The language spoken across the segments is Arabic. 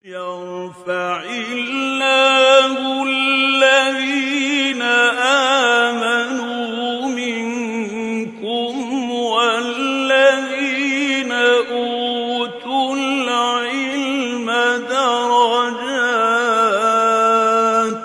يرفع الله الذين آمنوا منكم والذين أوتوا العلم درجات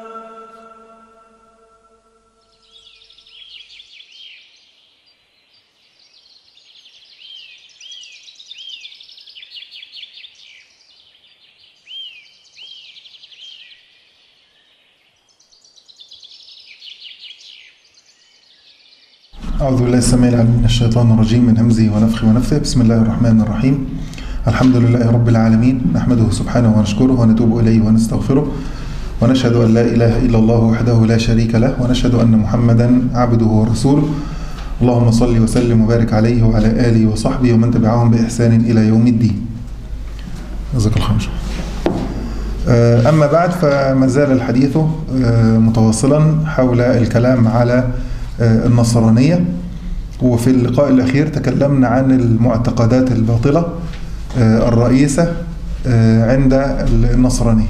أعوذ بالله السميع العليم من الشيطان الرجيم من همزه ونفخه ونفثه. بسم الله الرحمن الرحيم. الحمد لله رب العالمين، نحمده سبحانه ونشكره ونتوب إليه ونستغفره، ونشهد أن لا إله إلا الله وحده لا شريك له، ونشهد أن محمدا عبده ورسوله. اللهم صل وسلم وبارك عليه وعلى آله وصحبه ومن تبعهم بإحسان إلى يوم الدين. جزاك الله خير. أما بعد، فما زال الحديث متواصلا حول الكلام على النصرانية. وفي اللقاء الأخير تكلمنا عن المعتقدات الباطلة الرئيسة عند النصرانية،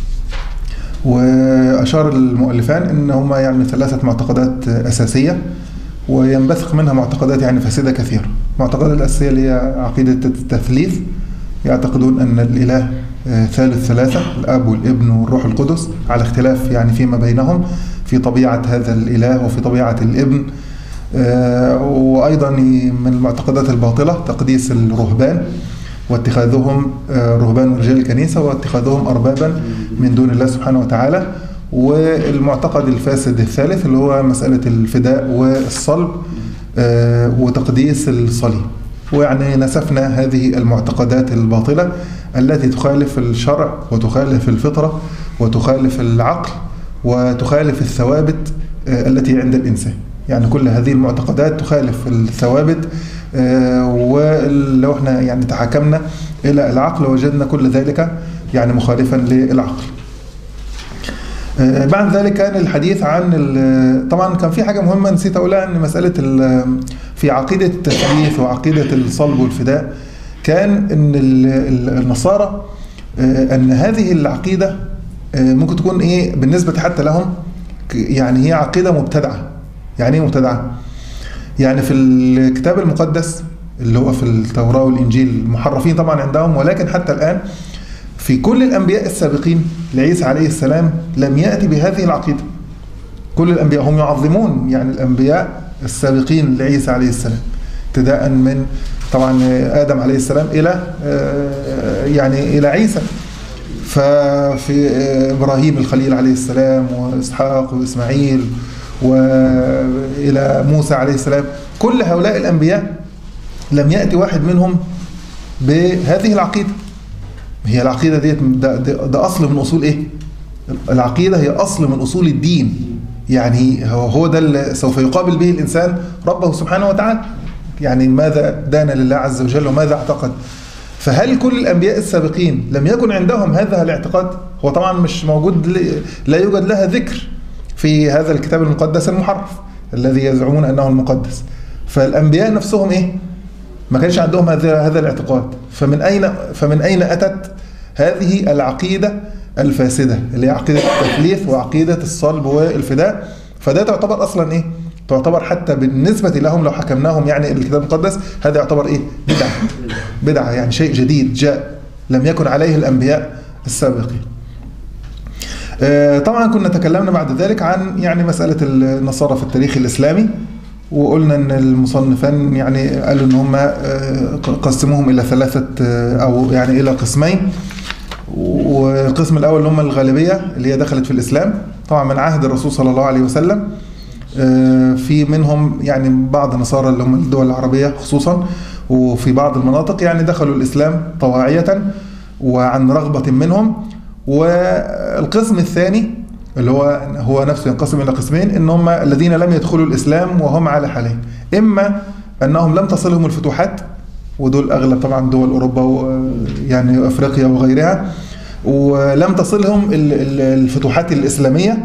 وأشار المؤلفان إن هما يعني 3 معتقدات أساسية، وينبثق منها معتقدات يعني فاسدة كثيرة. المعتقدات الأساسية اللي هي عقيدة التثليث، يعتقدون أن الإله ثالث ثلاثة، الأب والابن والروح القدس، على اختلاف يعني فيما بينهم في طبيعة هذا الإله وفي طبيعة الابن. وأيضا من المعتقدات الباطلة تقديس الرهبان واتخاذهم رهبان رجال الكنيسة واتخاذهم أربابا من دون الله سبحانه وتعالى. والمعتقد الفاسد الثالث اللي هو مسألة الفداء والصلب وتقديس الصليب. ويعني نسفنا هذه المعتقدات الباطلة التي تخالف الشرع وتخالف الفطرة وتخالف العقل وتخالف الثوابت التي عند الإنسان. يعني كل هذه المعتقدات تخالف الثوابت، ولو احنا يعني تحاكمنا إلى العقل وجدنا كل ذلك يعني مخالفا للعقل. بعد ذلك كان الحديث عن طبعا كان في حاجة مهمة نسيت أقولها، أن مسألة في عقيدة التثليث وعقيدة الصلب والفداء كان أن النصارى أن هذه العقيدة ممكن تكون إيه بالنسبة حتى لهم، يعني هي عقيدة مبتدعة. يعني إيه مبتدعة؟ يعني في الكتاب المقدس اللي هو في التوراة والإنجيل محرفين طبعا عندهم، ولكن حتى الآن في كل الأنبياء السابقين لعيسى عليه السلام لم يأتي بهذه العقيدة. كل الأنبياء هم يعظمون يعني الأنبياء السابقين لعيسى عليه السلام، ابتداء من طبعا آدم عليه السلام إلى يعني إلى عيسى. ففي إبراهيم الخليل عليه السلام وإسحاق وإسماعيل وإلى موسى عليه السلام، كل هؤلاء الأنبياء لم يأتي واحد منهم بهذه العقيدة. هي العقيدة دي ده أصل من أصول إيه؟ العقيدة هي أصل من أصول الدين. يعني هو ده اللي سوف يقابل به الإنسان ربه سبحانه وتعالى. يعني ماذا دان لله عز وجل وماذا اعتقد. فهل كل الأنبياء السابقين لم يكن عندهم هذا الاعتقاد؟ هو طبعا مش موجود، لا يوجد لها ذكر في هذا الكتاب المقدس المحرف الذي يزعمون أنه المقدس. فالأنبياء نفسهم إيه؟ ما كانش عندهم هذا الاعتقاد. فمن أين أتت هذه العقيدة الفاسدة اللي هي عقيدة التثليث وعقيدة الصلب والفداء؟ فده تعتبر أصلا إيه؟ تعتبر حتى بالنسبة لهم لو حكمناهم يعني الكتاب المقدس هذا يعتبر إيه؟ بدعة يعني شيء جديد جاء لم يكن عليه الأنبياء السابقين. طبعا كنا تكلمنا بعد ذلك عن يعني مسألة النصارى في التاريخ الإسلامي، وقلنا ان المصنفان يعني قالوا ان هم قسموهم الى 3 او يعني الى قسمين. والقسم الاول اللي هم الغالبيه اللي هي دخلت في الاسلام طبعا من عهد الرسول صلى الله عليه وسلم. في منهم يعني بعض النصارى اللي هم الدول العربيه خصوصا، وفي بعض المناطق يعني دخلوا الاسلام طواعيه وعن رغبه منهم. والقسم الثاني اللي هو نفسه ينقسم إلى قسمين، إن هم الذين لم يدخلوا الإسلام وهم على حالين، إما أنهم لم تصلهم الفتوحات، ودول أغلب طبعا دول أوروبا ويعني أفريقيا وغيرها، ولم تصلهم الفتوحات الإسلامية.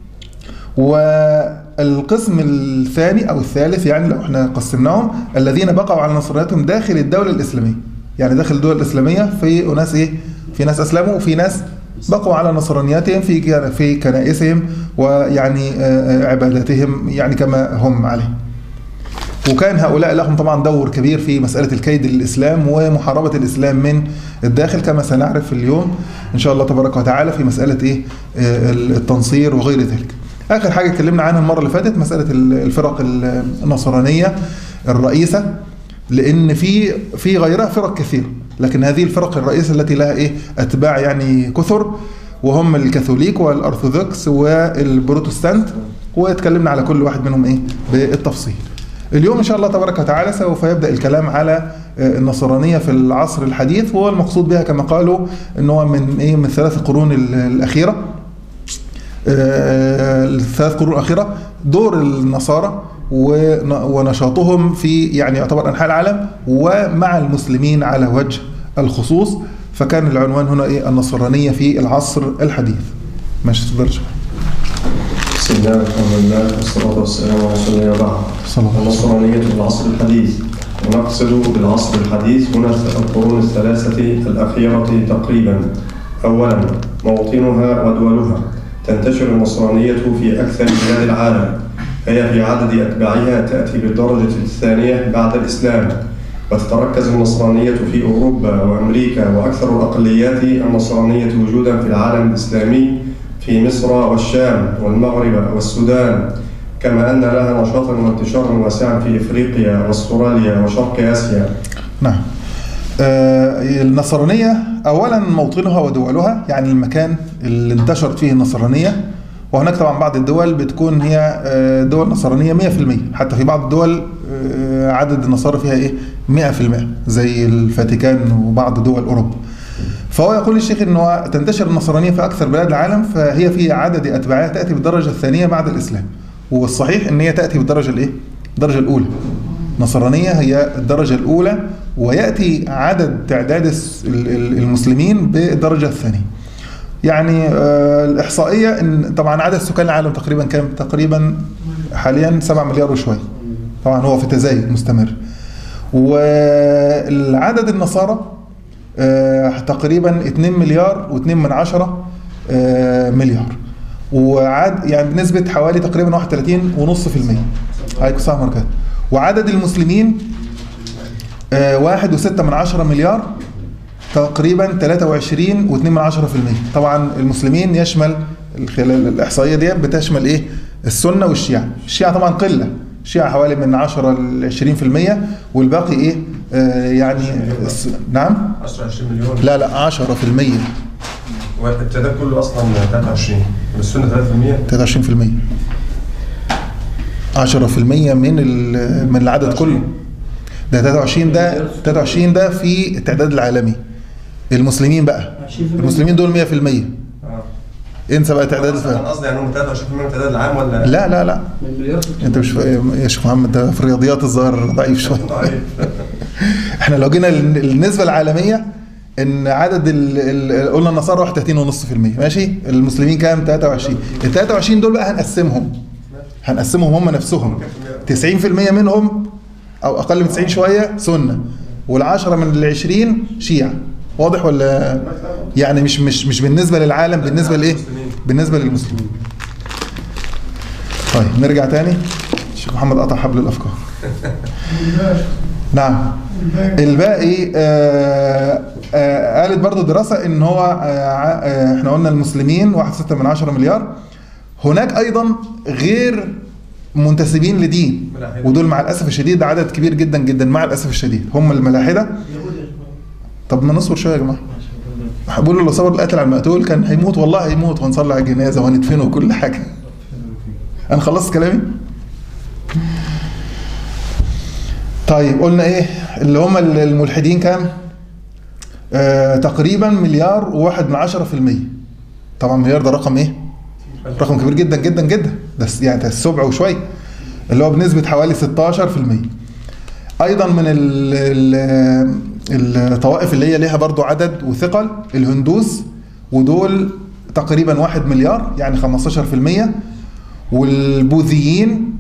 والقسم الثاني أو الثالث يعني لو احنا قسمناهم الذين بقوا على نصرانيتهم داخل الدولة الإسلامية، يعني داخل الدول الإسلامية في أناس إيه في ناس أسلموا وفي ناس بقوا على نصرانياتهم في كنائسهم ويعني عباداتهم يعني كما هم عليه. وكان هؤلاء لهم طبعا دور كبير في مسألة الكيد للإسلام ومحاربة الإسلام من الداخل كما سنعرف اليوم إن شاء الله تبارك وتعالى في مسألة التنصير وغير ذلك. آخر حاجة اتكلمنا عنها المرة اللي فاتت مسألة الفرق النصرانية الرئيسة، لأن في غيرها فرق كثير، لكن هذه الفرق الرئيسة التي لها أتباع يعني كثر، وهم الكاثوليك والأرثوذكس والبروتستانت، واتكلمنا على كل واحد منهم بالتفصيل. اليوم إن شاء الله تبارك وتعالى سوف يبدأ الكلام على النصرانية في العصر الحديث، وهو المقصود بها كما قالوا أنه من 3 قرون الأخيرة. الثلاث قرون الأخيرة دور النصارى ونشاطهم في يعني يعتبر أنحاء العالم ومع المسلمين على وجه الخصوص، فكان العنوان هنا النصرانية في العصر الحديث. ماشي تفضل. بسم الله والحمد لله والصلاة والسلام على رسول الله وبعد. النصرانية في العصر الحديث، ونقصد بالعصر الحديث هنا القرون ال3 الأخيرة تقريبا. أولا موطنها ودولها. تنتشر النصرانية في أكثر بلاد العالم، فهي في عدد أتباعها تأتي بالدرجة الثانية بعد الإسلام، وتتركز النصرانية في أوروبا وأمريكا، وأكثر الأقليات النصرانية وجودا في العالم الإسلامي في مصر والشام والمغرب والسودان، كما أن لها نشاطا وانتشارا واسعا في إفريقيا واستراليا وشرق آسيا. نعم. النصرانية أولا موطنها ودولها، يعني المكان اللي انتشرت فيه النصرانية، وهناك طبعا بعض الدول بتكون هي دول نصرانية 100%، حتى في بعض الدول عدد النصارى فيها 100% زي الفاتيكان وبعض دول أوروبا. فهو يقول الشيخ أنه تنتشر النصرانية في أكثر بلاد العالم، فهي في عدد أتباعها تأتي بالدرجة الثانية بعد الإسلام، والصحيح أن هي تأتي بالدرجة الدرجة الأولى. نصرانية هي الدرجة الأولى، ويأتي عدد تعداد المسلمين بالدرجة الثانية. يعني الإحصائية إن طبعا عدد سكان العالم تقريبا كام؟ تقريبا حاليا 7 مليار وشوية، طبعا هو في تزايد مستمر. والعدد النصارى تقريبا 2 مليار و2 من 10 مليار، يعني نسبة حوالي تقريبا 31.5%. هيك صح مركز. وعدد المسلمين 1.6 من 10 مليار، تقريبا 23.2%. طبعا المسلمين يشمل خلال الإحصائية دي بتشمل السنة والشيعة. الشيعة طبعا قلة، الشيعة حوالي من 10 ل 20%، والباقي يعني نعم 20 مليون. لا 10%. والابتداء كله اصلا 23، والسنة 3%. 10% من العدد كله. ده 23 ده في التعداد العالمي. المسلمين بقى، المسلمين دول 100%. انسى بقى تعداد الفئة. انا قصدي يعني هم 23% من التعداد العام ولا لا انت مش يا شيخ محمد، ده في الرياضيات الظاهر ضعيف شويه. احنا لو جينا النسبه العالميه ان عدد قلنا النصارى 31.5%، ماشي. المسلمين كام؟ 23. ال 23 دول بقى هنقسمهم هم نفسهم. 90% منهم او اقل من 90 شويه سنه، وال10 من ال20 شيعة. واضح ولا؟ يعني مش بالنسبه للعالم، بالنسبه بالنسبه للمسلمين. طيب نرجع تاني. الشيخ محمد قطع حبل الافكار. نعم. الباقي قالت برضو دراسه ان هو احنا قلنا المسلمين 1.6 من 10 مليار. هناك ايضا غير منتسبين لدين، ودول مع الاسف الشديد عدد كبير جدا جدا مع الاسف الشديد، هم الملاحده. طب ما نصبر شويه يا جماعه. بقول لو صبر القاتل على المقتول كان هيموت، والله هيموت، وهنصلي على الجنازه وهندفنه وكل حاجه. انا خلصت كلامي. طيب قلنا اللي هم الملحدين كام؟ تقريبا 1.1%. طبعا مليار ده رقم رقم كبير جدا جدا جدا، ده يعني السبع وشويه، اللي هو بنسبه حوالي 16%. ايضا من الطوائف اللي هي ليها برضو عدد وثقل الهندوس، ودول تقريبا 1 مليار يعني 15%. والبوذيين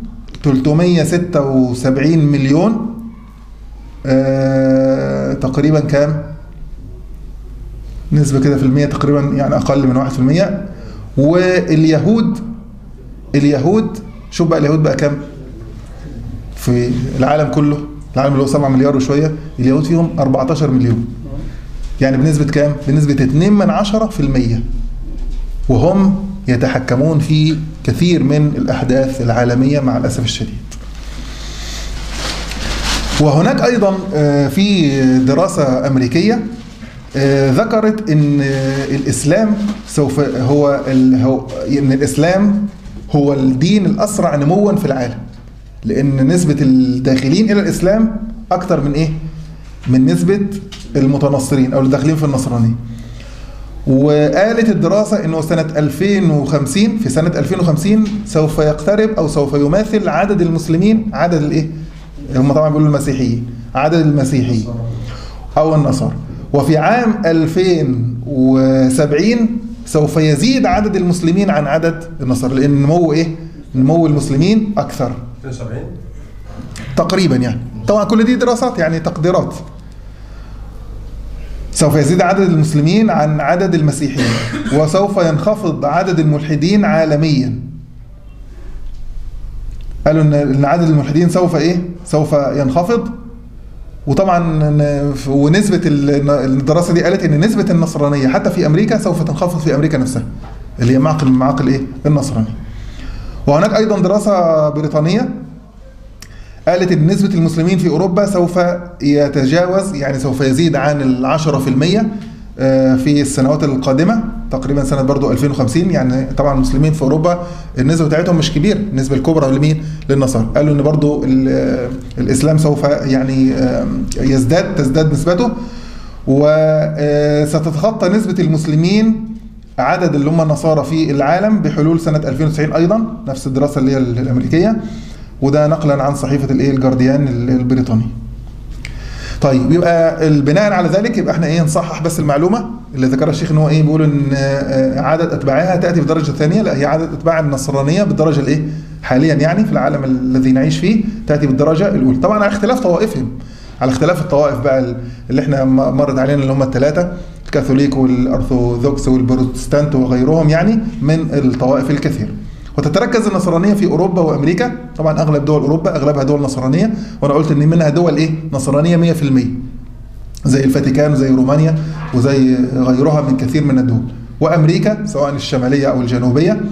376 مليون، تقريبا كام؟ نسبة كده في المية تقريبا، يعني أقل من 1%. واليهود شوف بقى اليهود بقى كام في العالم كله، العالم اللي هو 7 مليار وشوية، اليهود فيهم 14 مليون، يعني بنسبة كام؟ بنسبة 2%، وهم يتحكمون في كثير من الأحداث العالمية مع الأسف الشديد. وهناك أيضا في دراسة أمريكية ذكرت ان الاسلام الاسلام هو الدين الاسرع نموا في العالم، لان نسبة الداخلين الى الاسلام اكثر من من نسبة المتنصرين او الداخلين في النصرانية. وقالت الدراسة انه سنة 2050 في سنة 2050 سوف يقترب او سوف يماثل عدد المسلمين عدد هم طبعا بيقولوا المسيحيين، عدد المسيحيين او النصارى. وفي عام 2070 سوف يزيد عدد المسلمين عن عدد النصارى، لأن نمو المسلمين أكثر. 70 تقريبا يعني، طبعا كل دي دراسات يعني تقديرات. سوف يزيد عدد المسلمين عن عدد المسيحيين، وسوف ينخفض عدد الملحدين عالميا. قالوا إن عدد الملحدين سوف ينخفض. وطبعا ونسبة الدراسة دي قالت ان نسبة النصرانية حتى في امريكا سوف تنخفض في امريكا نفسها، اللي هي معقل النصرانية. وهناك ايضا دراسة بريطانية قالت ان نسبة المسلمين في اوروبا سوف يتجاوز، يعني سوف يزيد عن 10% في السنوات القادمة، تقريبا سنة برضو 2050. يعني طبعا المسلمين في اوروبا النسبة بتاعتهم مش كبير، النسبة الكبرى لمين؟ للنصارى. قالوا ان برضو الاسلام سوف يعني تزداد نسبته، وستتخطى نسبة المسلمين عدد اللي هم النصارى في العالم بحلول سنة 2090 ايضا، نفس الدراسة اللي هي الامريكية، وده نقلا عن صحيفة الجارديان البريطاني. طيب يبقى بناء على ذلك يبقى احنا نصحح بس المعلومه اللي ذكرها الشيخ، ان هو بيقول ان عدد اتباعها تاتي بدرجه ثانيه. لا، هي عدد اتباع النصرانيه بالدرجه حاليا يعني في العالم الذي نعيش فيه تاتي بالدرجه الاولى، طبعا على اختلاف طوائفهم، على اختلاف الطوائف بقى اللي احنا مرت علينا، اللي هم الثلاثه: الكاثوليك والارثوذكس والبروتستانت وغيرهم، يعني من الطوائف الكثير. وتتركز النصرانيه في اوروبا وامريكا، طبعا اغلب دول اوروبا اغلبها دول نصرانيه، وانا قلت ان منها دول نصرانيه 100%، زي الفاتيكان وزي رومانيا وزي غيرها من كثير من الدول، وامريكا سواء الشماليه او الجنوبيه.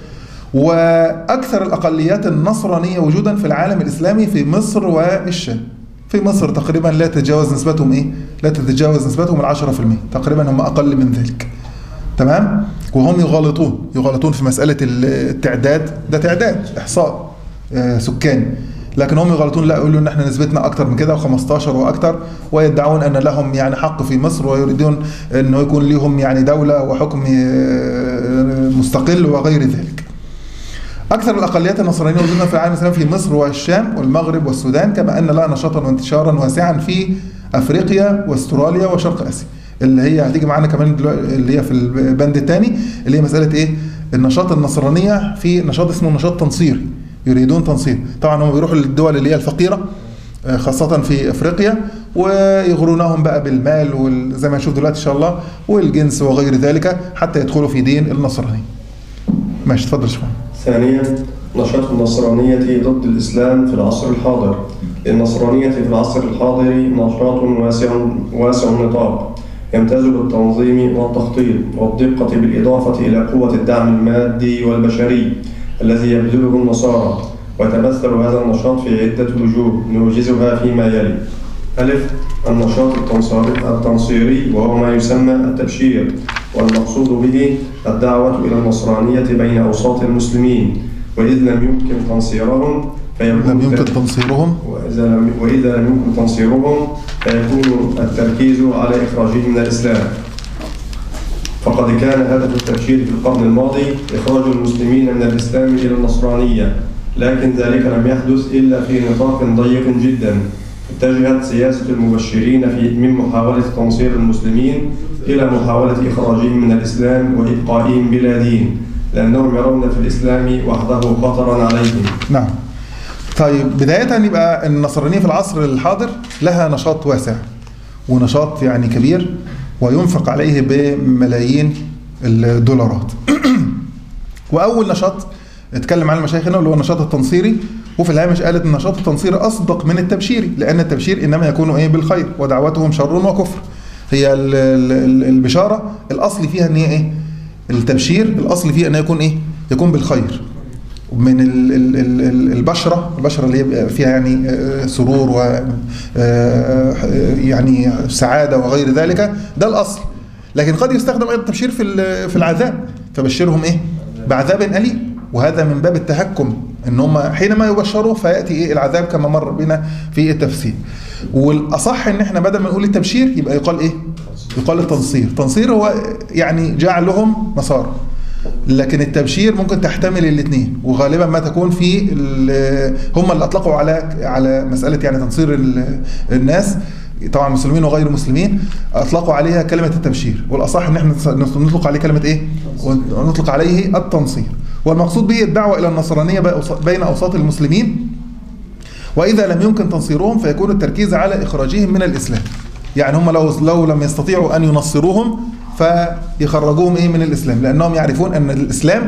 واكثر الاقليات النصرانيه وجودا في العالم الاسلامي في مصر والشام. في مصر تقريبا لا تتجاوز نسبتهم لا تتجاوز نسبتهم 10%، تقريبا هم اقل من ذلك. تمام؟ وهم يغالطون في مسألة التعداد، ده تعداد إحصاء سكاني، لكن هم يغالطون، لا يقولوا ان احنا نسبتنا اكتر من كده و15 واكتر، ويدعون ان لهم يعني حق في مصر، ويريدون انه يكون لهم يعني دولة وحكم مستقل وغير ذلك. اكثر الاقليات النصرانية وجودا في العالم الاسلامي في مصر والشام والمغرب والسودان، كما ان لها نشاطا وانتشارا واسعا في افريقيا واستراليا وشرق اسيا، اللي هي هتيجي معانا كمان اللي هي في البند الثاني، اللي هي مسألة النشاط النصرانية في نشاط اسمه نشاط تنصيري، يريدون تنصير. طبعا هم بيروحوا للدول اللي هي الفقيرة خاصة في افريقيا، ويغرونهم بقى بالمال وزي ما نشوف دلوقتي ان شاء الله والجنس وغير ذلك حتى يدخلوا في دين النصرانية. ماشي، اتفضل شوية. ثانيا، نشاط النصرانية ضد الإسلام في العصر الحاضر. النصرانية في العصر الحاضر نشاط واسع النطاق، يمتاز بالتنظيم والتخطيط والدقة، بالإضافة إلى قوة الدعم المادي والبشري الذي يبذله النصارى. ويتمثل هذا النشاط في عدة وجوه نوجزها فيما يلي: ألف، النشاط التنصيري، وهو ما يسمى التبشير، والمقصود به الدعوة إلى النصرانية بين أوساط المسلمين، وإذ لم يمكن تنصيرهم وإذا لم يمكن تنصيرهم فيكون التركيز على إخراجهم من الإسلام. فقد كان هدف التبشير في القرن الماضي إخراج المسلمين من الإسلام إلى النصرانية، لكن ذلك لم يحدث إلا في نطاق ضيق جدا. اتجهت سياسة المبشرين من محاولة تنصير المسلمين إلى محاولة إخراجهم من الإسلام وإبقائهم بلا دين، لأنهم يرون في الإسلام وحده خطرا عليهم. نعم. طيب، بداية يبقى النصرانية في العصر الحاضر لها نشاط واسع ونشاط يعني كبير، وينفق عليه بملايين الدولارات. وأول نشاط اتكلم عن المشايخ اللي هو النشاط التنصيري، وفي الهامش قالت النشاط التنصيري أصدق من التبشيري، لأن التبشير إنما يكون بالخير ودعوتهم شر وكفر. هي البشارة الأصل فيها إن هي التبشير الأصل فيها إن يكون يكون بالخير. من البشرة اللي هي فيها يعني سرور و يعني سعادة وغير ذلك، ده الأصل. لكن قد يستخدم أيضا التبشير في العذاب، فبشرهم بعذاب أليم، وهذا من باب التهكم، ان هم حينما يبشروا فياتي العذاب كما مر بنا في التفسير. والاصح ان احنا بدل ما نقول التبشير يبقى يقال يقال التنصير. التنصير هو يعني جعلهم نصارى، لكن التبشير ممكن تحتمل الاثنين، وغالبا ما تكون في هم اللي اطلقوا على مساله يعني تنصير الناس، طبعا مسلمين وغير مسلمين، اطلقوا عليها كلمه التبشير، والاصح ان احنا نطلق عليه كلمه ونطلق عليه التنصير. والمقصود به الدعوه الى النصرانيه بين اوساط المسلمين، واذا لم يمكن تنصيرهم فيكون التركيز على اخراجهم من الاسلام. يعني هم لو لم يستطيعوا ان ينصروهم فيخرجوهم من الاسلام، لانهم يعرفون ان الاسلام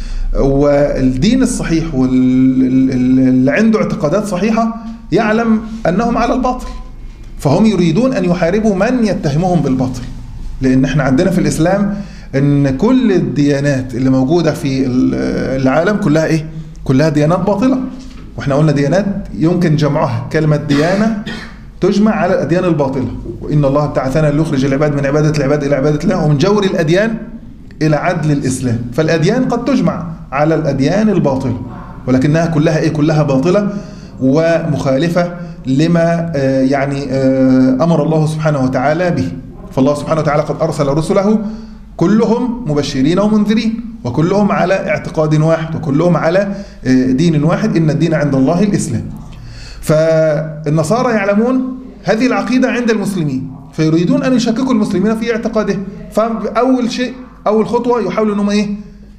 والدين الصحيح واللي عنده اعتقادات صحيحه يعلم انهم على الباطل، فهم يريدون ان يحاربوا من يتهمهم بالباطل. لان احنا عندنا في الاسلام ان كل الديانات اللي موجوده في العالم كلها ديانات باطله، واحنا قلنا ديانات يمكن جمعها، كلمه ديانه تجمع على الاديان الباطله، وان الله ابتعثنا ليخرج العباد من عباده العباد الى عباده الله، ومن جور الاديان الى عدل الاسلام. فالاديان قد تجمع على الاديان الباطله، ولكنها كلها باطله ومخالفه لما يعني امر الله سبحانه وتعالى به. فالله سبحانه وتعالى قد ارسل رسله كلهم مبشرين ومنذرين، وكلهم على اعتقاد واحد، وكلهم على دين واحد، إن الدين عند الله الإسلام. فالنصارى يعلمون هذه العقيدة عند المسلمين، فيريدون أن يشككوا المسلمين في اعتقاده. أول خطوة يحاولوا أنهم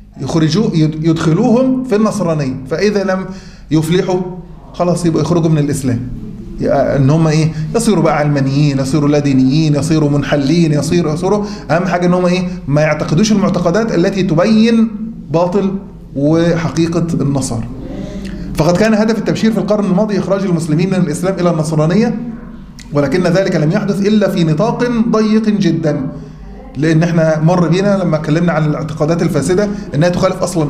يدخلوهم في النصرانية، فإذا لم يفلحوا خلاص يبقى يخرجوا من الإسلام، ان هم يصيروا بقى علمانيين، يصيروا لا دينيين، يصيروا منحلين، يصيروا اهم حاجه ان هم ما يعتقدوش المعتقدات التي تبين باطل وحقيقه النصارى. فقد كان هدف التبشير في القرن الماضي اخراج المسلمين من الاسلام الى النصرانيه، ولكن ذلك لم يحدث الا في نطاق ضيق جدا، لان احنا مر بينا لما اتكلمنا عن الاعتقادات الفاسده انها تخالف اصلا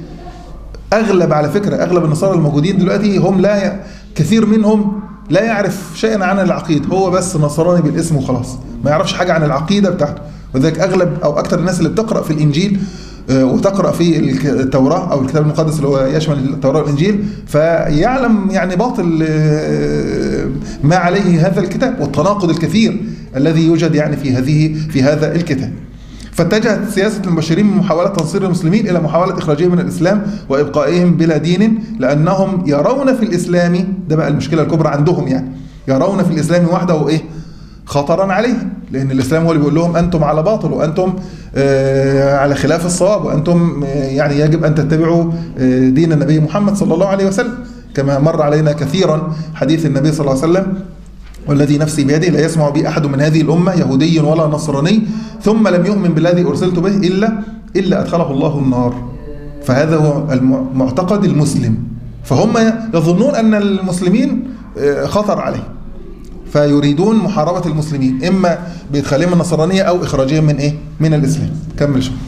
اغلب النصارى الموجودين دلوقتي هم كثير منهم لا يعرف شيئا عن العقيدة، هو بس نصراني بالاسم وخلاص، ما يعرفش حاجة عن العقيدة بتاعته. وذلك أغلب أو أكثر الناس اللي بتقرأ في الإنجيل وتقرأ في التوراة أو الكتاب المقدس اللي هو يشمل التوراة والإنجيل، فيعلم يعني باطل ما عليه هذا الكتاب والتناقض الكثير الذي يوجد يعني في هذا الكتاب. فاتجهت سياسة المبشرين من محاولة تنصير المسلمين إلى محاولة إخراجهم من الإسلام وإبقائهم بلا دين، لأنهم يرون في الإسلام، ده بقى المشكلة الكبرى عندهم، يعني يرون في الإسلام وحده خطرا عليه، لأن الإسلام هو اللي بيقول لهم أنتم على باطل، وأنتم على خلاف الصواب، وأنتم يعني يجب أن تتبعوا دين النبي محمد صلى الله عليه وسلم، كما مر علينا كثيرا حديث النبي صلى الله عليه وسلم: والذي نفسي بيده لا يسمع بي أحد من هذه الأمة يهودي ولا نصراني ثم لم يؤمن بالذي أرسلت به إلا أدخله الله النار. فهذا هو المعتقد المسلم، فهم يظنون أن المسلمين خطر عليه، فيريدون محاربة المسلمين إما بإدخالهم النصرانية أو إخراجهم من الإسلام. كمل شو.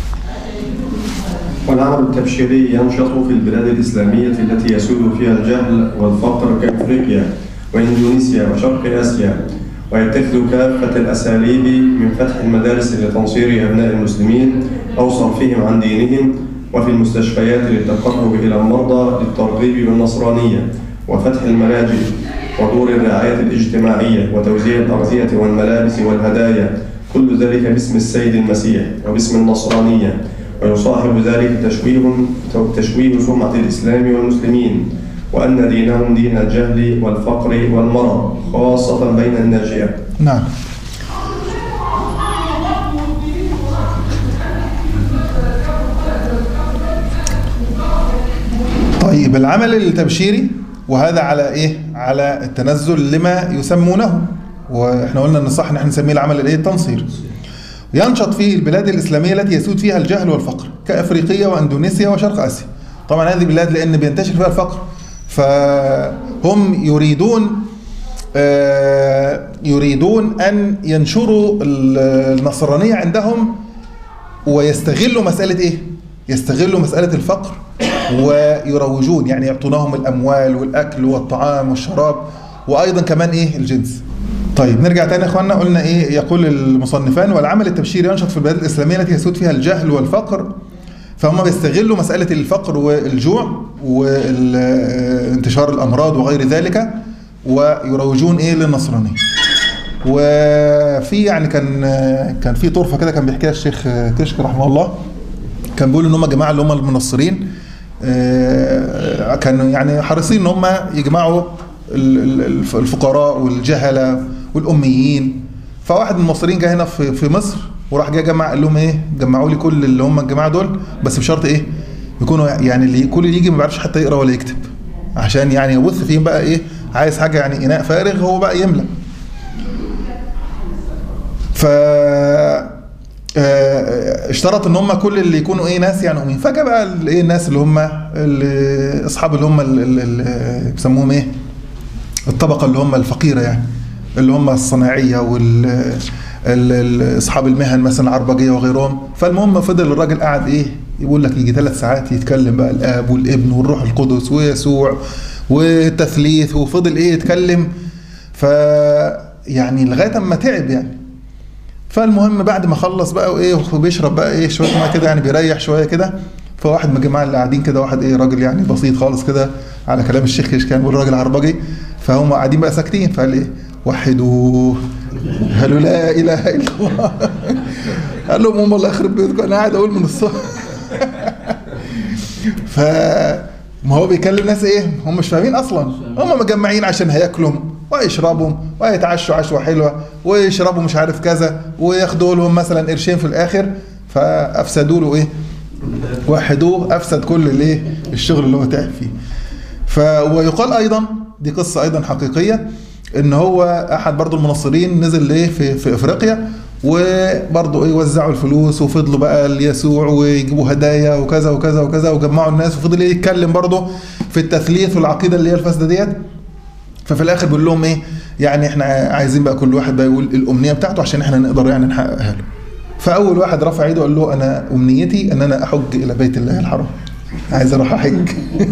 والعمل التبشيري ينشط في البلاد الإسلامية التي يسود فيها الجهل والفقر كأفريقيا وإندونيسيا وشرق آسيا، ويتخذ كافة الأساليب من فتح المدارس لتنصير أبناء المسلمين أو صرفهم عن دينهم، وفي المستشفيات للتقرب إلى المرضى للترغيب بالنصرانية، وفتح الملاجئ ودور الرعاية الاجتماعية وتوزيع الأغذية والملابس والهدايا، كل ذلك باسم السيد المسيح وباسم النصرانية، ويصاحب ذلك تشويه سمعة الإسلام والمسلمين، وأن دينهم دين الجهل والفقر والمرض خاصة بين الناجية. نعم. طيب، العمل التبشيري، وهذا على على التنزل لما يسمونه واحنا قلنا ان الصح ان احنا نسميه العمل الايه؟ التنصير. ينشط فيه البلاد الإسلامية التي يسود فيها الجهل والفقر كأفريقيا وأندونيسيا وشرق آسيا. طبعا هذه بلاد لأن بينتشر فيها الفقر، فهم يريدون أن ينشروا النصرانية عندهم، ويستغلوا مسألة إيه؟ يستغلوا مسألة الفقر ويروجون، يعني يعطونهم الأموال والأكل والطعام والشراب، وأيضا كمان إيه؟ الجنس. طيب نرجع تاني يا اخوانا، قلنا ايه؟ يقول المصنفان: والعمل التبشيري ينشط في البلاد الاسلاميه التي يسود فيها الجهل والفقر. فهم بيستغلوا مساله الفقر والجوع وانتشار الامراض وغير ذلك، ويروجون ايه؟ للنصرانيه. وفي يعني كان في طرفه كده كان بيحكيها الشيخ كشك رحمه الله، كان بيقول ان هم جماعه اللي هم المنصرين كانوا يعني حريصين ان هم يجمعوا الفقراء والجهله والاميين. فواحد من المصريين جه هنا في مصر، وراح جه جمع، قال لهم ايه؟ جمعوا لي كل اللي هم الجماعه دول، بس بشرط ايه؟ يكونوا يعني اللي كل اللي يجي ما بيعرفش حتى يقرا ولا يكتب، عشان يعني يبث فيهم بقى ايه؟ عايز حاجه يعني اناء فارغ هو بقى يملى. ف اشترط ان هم كل اللي يكونوا ايه؟ ناس يعني امين. فجاء بقى الايه؟ الناس اللي هم اصحاب اللي هم اللي بيسموهم ايه؟ الطبقه اللي هم الفقيره، يعني اللي هم الصناعيه واصحاب المهن مثلا العربجيه وغيرهم. فالمهم فضل الراجل قاعد ايه؟ يقول لك يجي 3 ساعات يتكلم بقى الاب والابن والروح القدس ويسوع والتثليث، وفضل ايه؟ يتكلم. ف يعني لغايه اما تعب يعني. فالمهم بعد ما خلص بقى وايه؟ وبيشرب بقى ايه؟ شويه ميه كده، يعني بيريح شويه كده. فواحد من الجماعه اللي قاعدين كده، واحد ايه؟ راجل يعني بسيط خالص كده على كلام الشيخ كان بيقول راجل عربجي، فهم قاعدين بقى ساكتين. فقال ايه؟ وحدوا، قالوا لا اله الا الله. قال لهم هم الله يخرب بيتكم، انا قاعد اقول من الصبح. ما هو بيكلم ناس ايه؟ هم مش فاهمين اصلا، هم مجمعين عشان هياكلوا ويشربوا ويتعشوا عشوه حلوه ويشربوا مش عارف كذا، وياخدوا لهم مثلا قرشين في الاخر. فافسدوا له ايه؟ وحدوه، افسد كل الايه؟ الشغل اللي هو تعب فيه. ويقال ايضا، دي قصه ايضا حقيقيه، ان هو احد برضو المنصرين نزل ليه في افريقيا، وبرضو ايه؟ وزعوا الفلوس وفضلوا بقى ليسوع ويجيبوا هدايا وكذا وكذا وكذا، وجمعوا الناس، وفضل ايه؟ يتكلم برضو في التثليث والعقيده اللي هي الفاسده ديت. ففي الاخر بيقول لهم ايه؟ يعني احنا عايزين بقى كل واحد بقى يقول الامنيه بتاعته عشان احنا نقدر يعني نحققها له. فاول واحد رفع ايده قال له: انا امنيتي ان انا احج الى بيت الله الحرام، عايز اروح احج.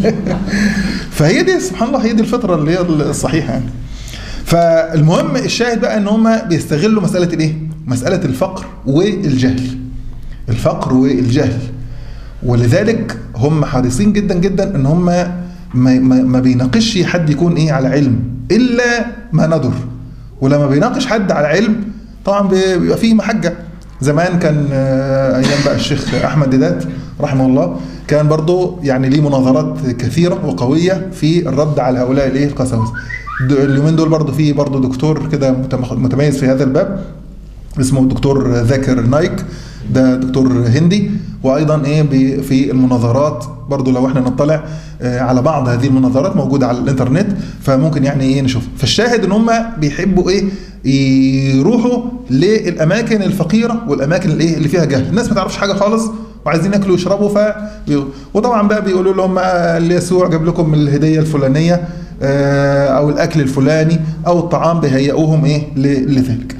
فهي دي سبحان الله، هي دي الفطره اللي هي الصحيحه يعني. فالمهم الشاهد بقى ان هم بيستغلوا مساله الايه؟ مساله الفقر والجهل. الفقر والجهل، ولذلك هم حريصين جدا جدا ان هم ما بيناقش حد يكون ايه؟ على علم الا ما ندر. ولما بيناقش حد على علم طبعا بيبقى فيه محجه. زمان كان ايام بقى الشيخ احمد ديدات رحمه الله، كان برضو يعني ليه مناظرات كثيره وقويه في الرد على هؤلاء الايه؟ القساوسه. اليومين دول برضو في برضو دكتور كده متميز في هذا الباب، اسمه الدكتور ذاكر نايك، ده دكتور هندي، وايضا ايه؟ في المناظرات برضو لو احنا نطلع على بعض هذه المناظرات موجوده على الانترنت، فممكن يعني ايه؟ نشوف. فالشاهد ان هم بيحبوا ايه؟ يروحوا للاماكن الفقيره والاماكن الايه؟ اللي فيها جهل، الناس ما تعرفش حاجه خالص وعايزين ياكلوا ويشربوا. وطبعا بقى بيقولوا لهم يسوع جاب لكم الهديه الفلانيه او الاكل الفلاني او الطعام، بيهيئوهم ايه؟ لذلك.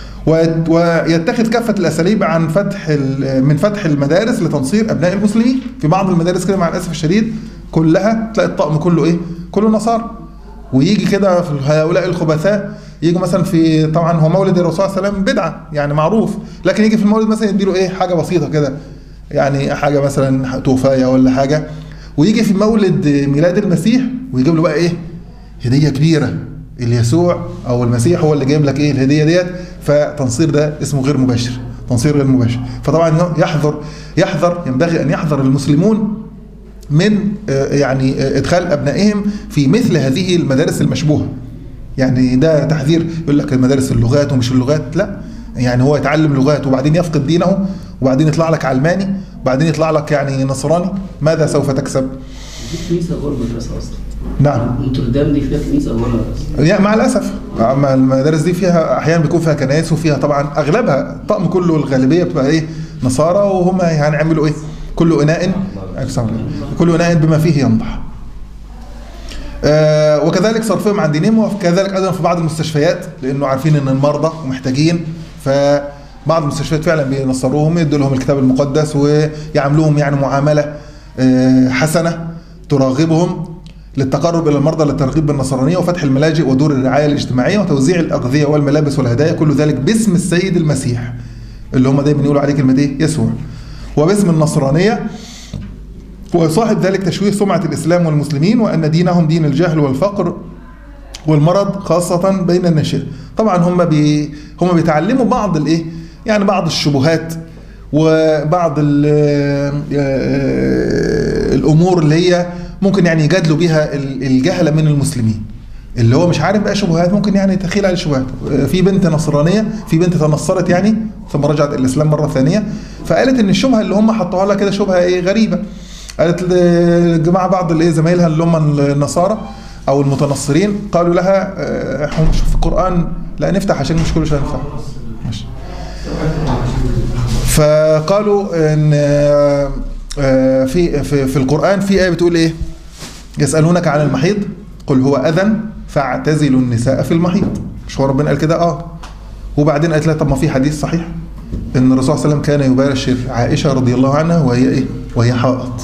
ويتخذ كافة الأساليب عن من فتح المدارس لتنصير أبناء المسلمين. في بعض المدارس كده مع الأسف الشديد كلها تلاقي الطقم كله إيه؟ كله نصارى. ويجي كده في هؤلاء الخبثاء يجوا مثلا في، طبعا هو مولد الرسول صلى الله عليه وسلم بدعة يعني معروف، لكن يجي في المولد مثلا يديله إيه؟ حاجة بسيطة كده، يعني حاجة مثلا توفاية ولا حاجة. ويجي في مولد ميلاد المسيح ويجيب له بقى إيه؟ هدية كبيرة، اليسوع او المسيح هو اللي جايب لك ايه؟ الهديه ديت. فتنصير ده اسمه غير مباشر، تنصير غير مباشر. فطبعا ينبغي ان يحذر المسلمون من يعني ادخال ابنائهم في مثل هذه المدارس المشبوهه. يعني ده تحذير. يقول لك مدارس اللغات ومش اللغات، لا، يعني هو يتعلم لغات وبعدين يفقد دينه، وبعدين يطلع لك علماني، وبعدين يطلع لك يعني نصراني، ماذا سوف تكسب؟ دي كنيسه غير مدرسه اصلا. نعم. نوتردام دي فيها كنيسة ولا بس؟ يعني مع الأسف المدارس دي فيها أحيانا بيكون فيها كنائس، وفيها طبعا أغلبها الطقم كله الغالبية بتبقى إيه نصارى، وهم هنعملوا إيه كل إناء بما فيه ينضح. وكذلك صرفهم عن دينهم، وكذلك أيضا في بعض المستشفيات، لأنه عارفين أن المرضى ومحتاجين، فبعض المستشفيات فعلا بينصروهم، يدوا لهم الكتاب المقدس ويعاملوهم يعني معاملة حسنة تراغبهم للتقرب إلى المرضى، للترغيب بالنصرانية، وفتح الملاجئ ودور الرعاية الاجتماعية، وتوزيع الأغذية والملابس والهدايا، كل ذلك باسم السيد المسيح اللي هم دايما يقولوا عليه كلمة إيه؟ يسوع، وباسم النصرانية. ويصاحب ذلك تشويه سمعة الإسلام والمسلمين، وأن دينهم دين الجهل والفقر والمرض، خاصة بين الناشئة. طبعا هم بيتعلموا بعض الإيه؟ يعني بعض الشبهات وبعض الأمور اللي هي ممكن يعني يجادلوا بها الجهلة من المسلمين، اللي هو مش عارف بقى شبهات، ممكن يعني تخيل على الشبهات. في بنت نصرانية، في بنت تنصرت يعني ثم رجعت الإسلام مرة ثانية، فقالت إن الشبهة اللي هم حطوها لها كده شبهة إيه غريبة. قالت الجماعة بعض اللي زمايلها اللي هم النصارى أو المتنصرين قالوا لها احنا نشوف في القرآن، لا نفتح عشان مش كل شيء ينفع. ماشي. فقالوا إن في القرآن في آية بتقول إيه؟ يسألونك عن المحيض قل هو أذى فاعتزلوا النساء في المحيض. مش هو ربنا قال كده؟ وبعدين قالت لها طب ما في حديث صحيح إن الرسول صلى الله عليه وسلم كان يباشر عائشة رضي الله عنها وهي إيه؟ وهي حائض.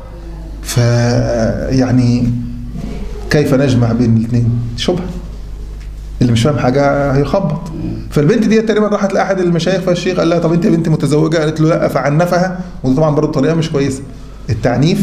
فيعني كيف نجمع بين الاثنين؟ شبهة. اللي مش فاهم حاجة هيخبط. فالبنت دي تقريبا راحت لأحد المشايخ، فالشيخ قال لها طب انت بنت متزوجة؟ قالت له لا، فعنفها. وده طبعا برضه طريقة مش كويسة. التعنيف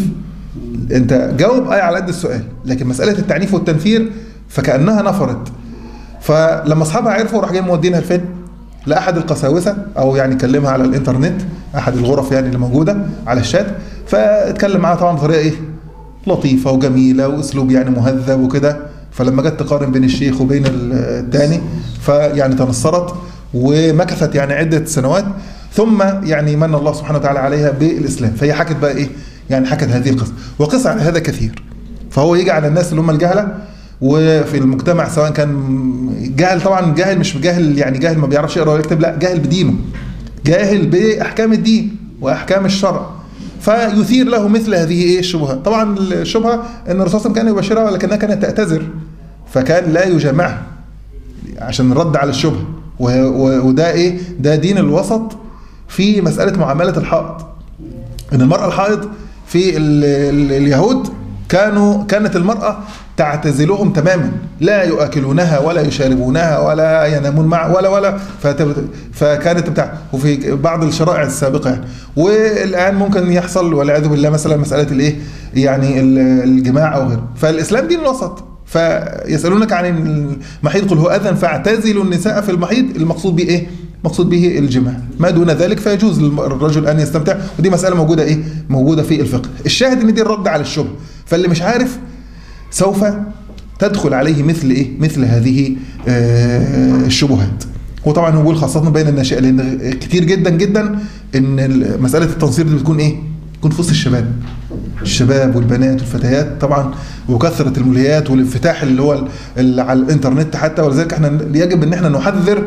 انت جاوب على قد السؤال، لكن مسألة التعنيف والتنفير فكأنها نفرت. فلما اصحابها عرفوا راح جاي مودينها لفين؟ لأحد القساوسة، او يعني كلمها على الانترنت، احد الغرف يعني اللي موجودة على الشات، فاتكلم معاها طبعا بطريقة ايه لطيفة وجميلة واسلوب يعني مهذب وكده. فلما جت تقارن بين الشيخ وبين الثاني فيعني تنصرت ومكثت يعني عدة سنوات، ثم يعني من الله سبحانه وتعالى عليها بالإسلام. فهي حكت بقى إيه؟ يعني حكت هذه القصة، وقصة على هذا كثير. فهو يجي على الناس اللي هم الجهلة وفي المجتمع، سواء كان جاهل، طبعا جاهل مش جاهل يعني جاهل ما بيعرفش يقرأ ويكتب، لا جاهل بدينه، جاهل بأحكام الدين وأحكام الشرع، فيثير له مثل هذه ايه الشبهات. طبعا الشبهه ان الرسول صلى الله عليه وسلم كان يبشرها ولكنها كانت تعتذر، فكان لا يجامعها عشان الرد على الشبهه. وده ايه؟ ده دين الوسط في مساله معامله الحائض. ان المراه الحائض في اليهود كانت المراه تعتزلهم تماما، لا يؤكلونها ولا يشاربونها ولا ينامون معها ولا فكانت وفي بعض الشرائع السابقه يعني. والان ممكن يحصل والعياذ بالله مثلا مساله الايه يعني الجماع او غيره. فالاسلام دين الوسط. فيسالونك عن المحيض قل هو اذى فاعتزلوا النساء في المحيض، المقصود به ايه؟ مقصود به الجماع، ما دون ذلك فيجوز للرجل ان يستمتع، ودي مساله موجوده ايه؟ موجوده في الفقه. الشاهد ان دي الرد على الشبهه. فاللي مش عارف سوف تدخل عليه مثل ايه؟ مثل هذه الشبهات. وطبعا هو بيقول خاصه بين الناشئه، لان كتير جدا جدا ان مساله التنصير دي بتكون ايه؟ بتكون في وسط الشباب والبنات والفتيات طبعا، وكثره الملهيات والانفتاح اللي هو على الانترنت حتى. ولذلك احنا يجب ان احنا نحذر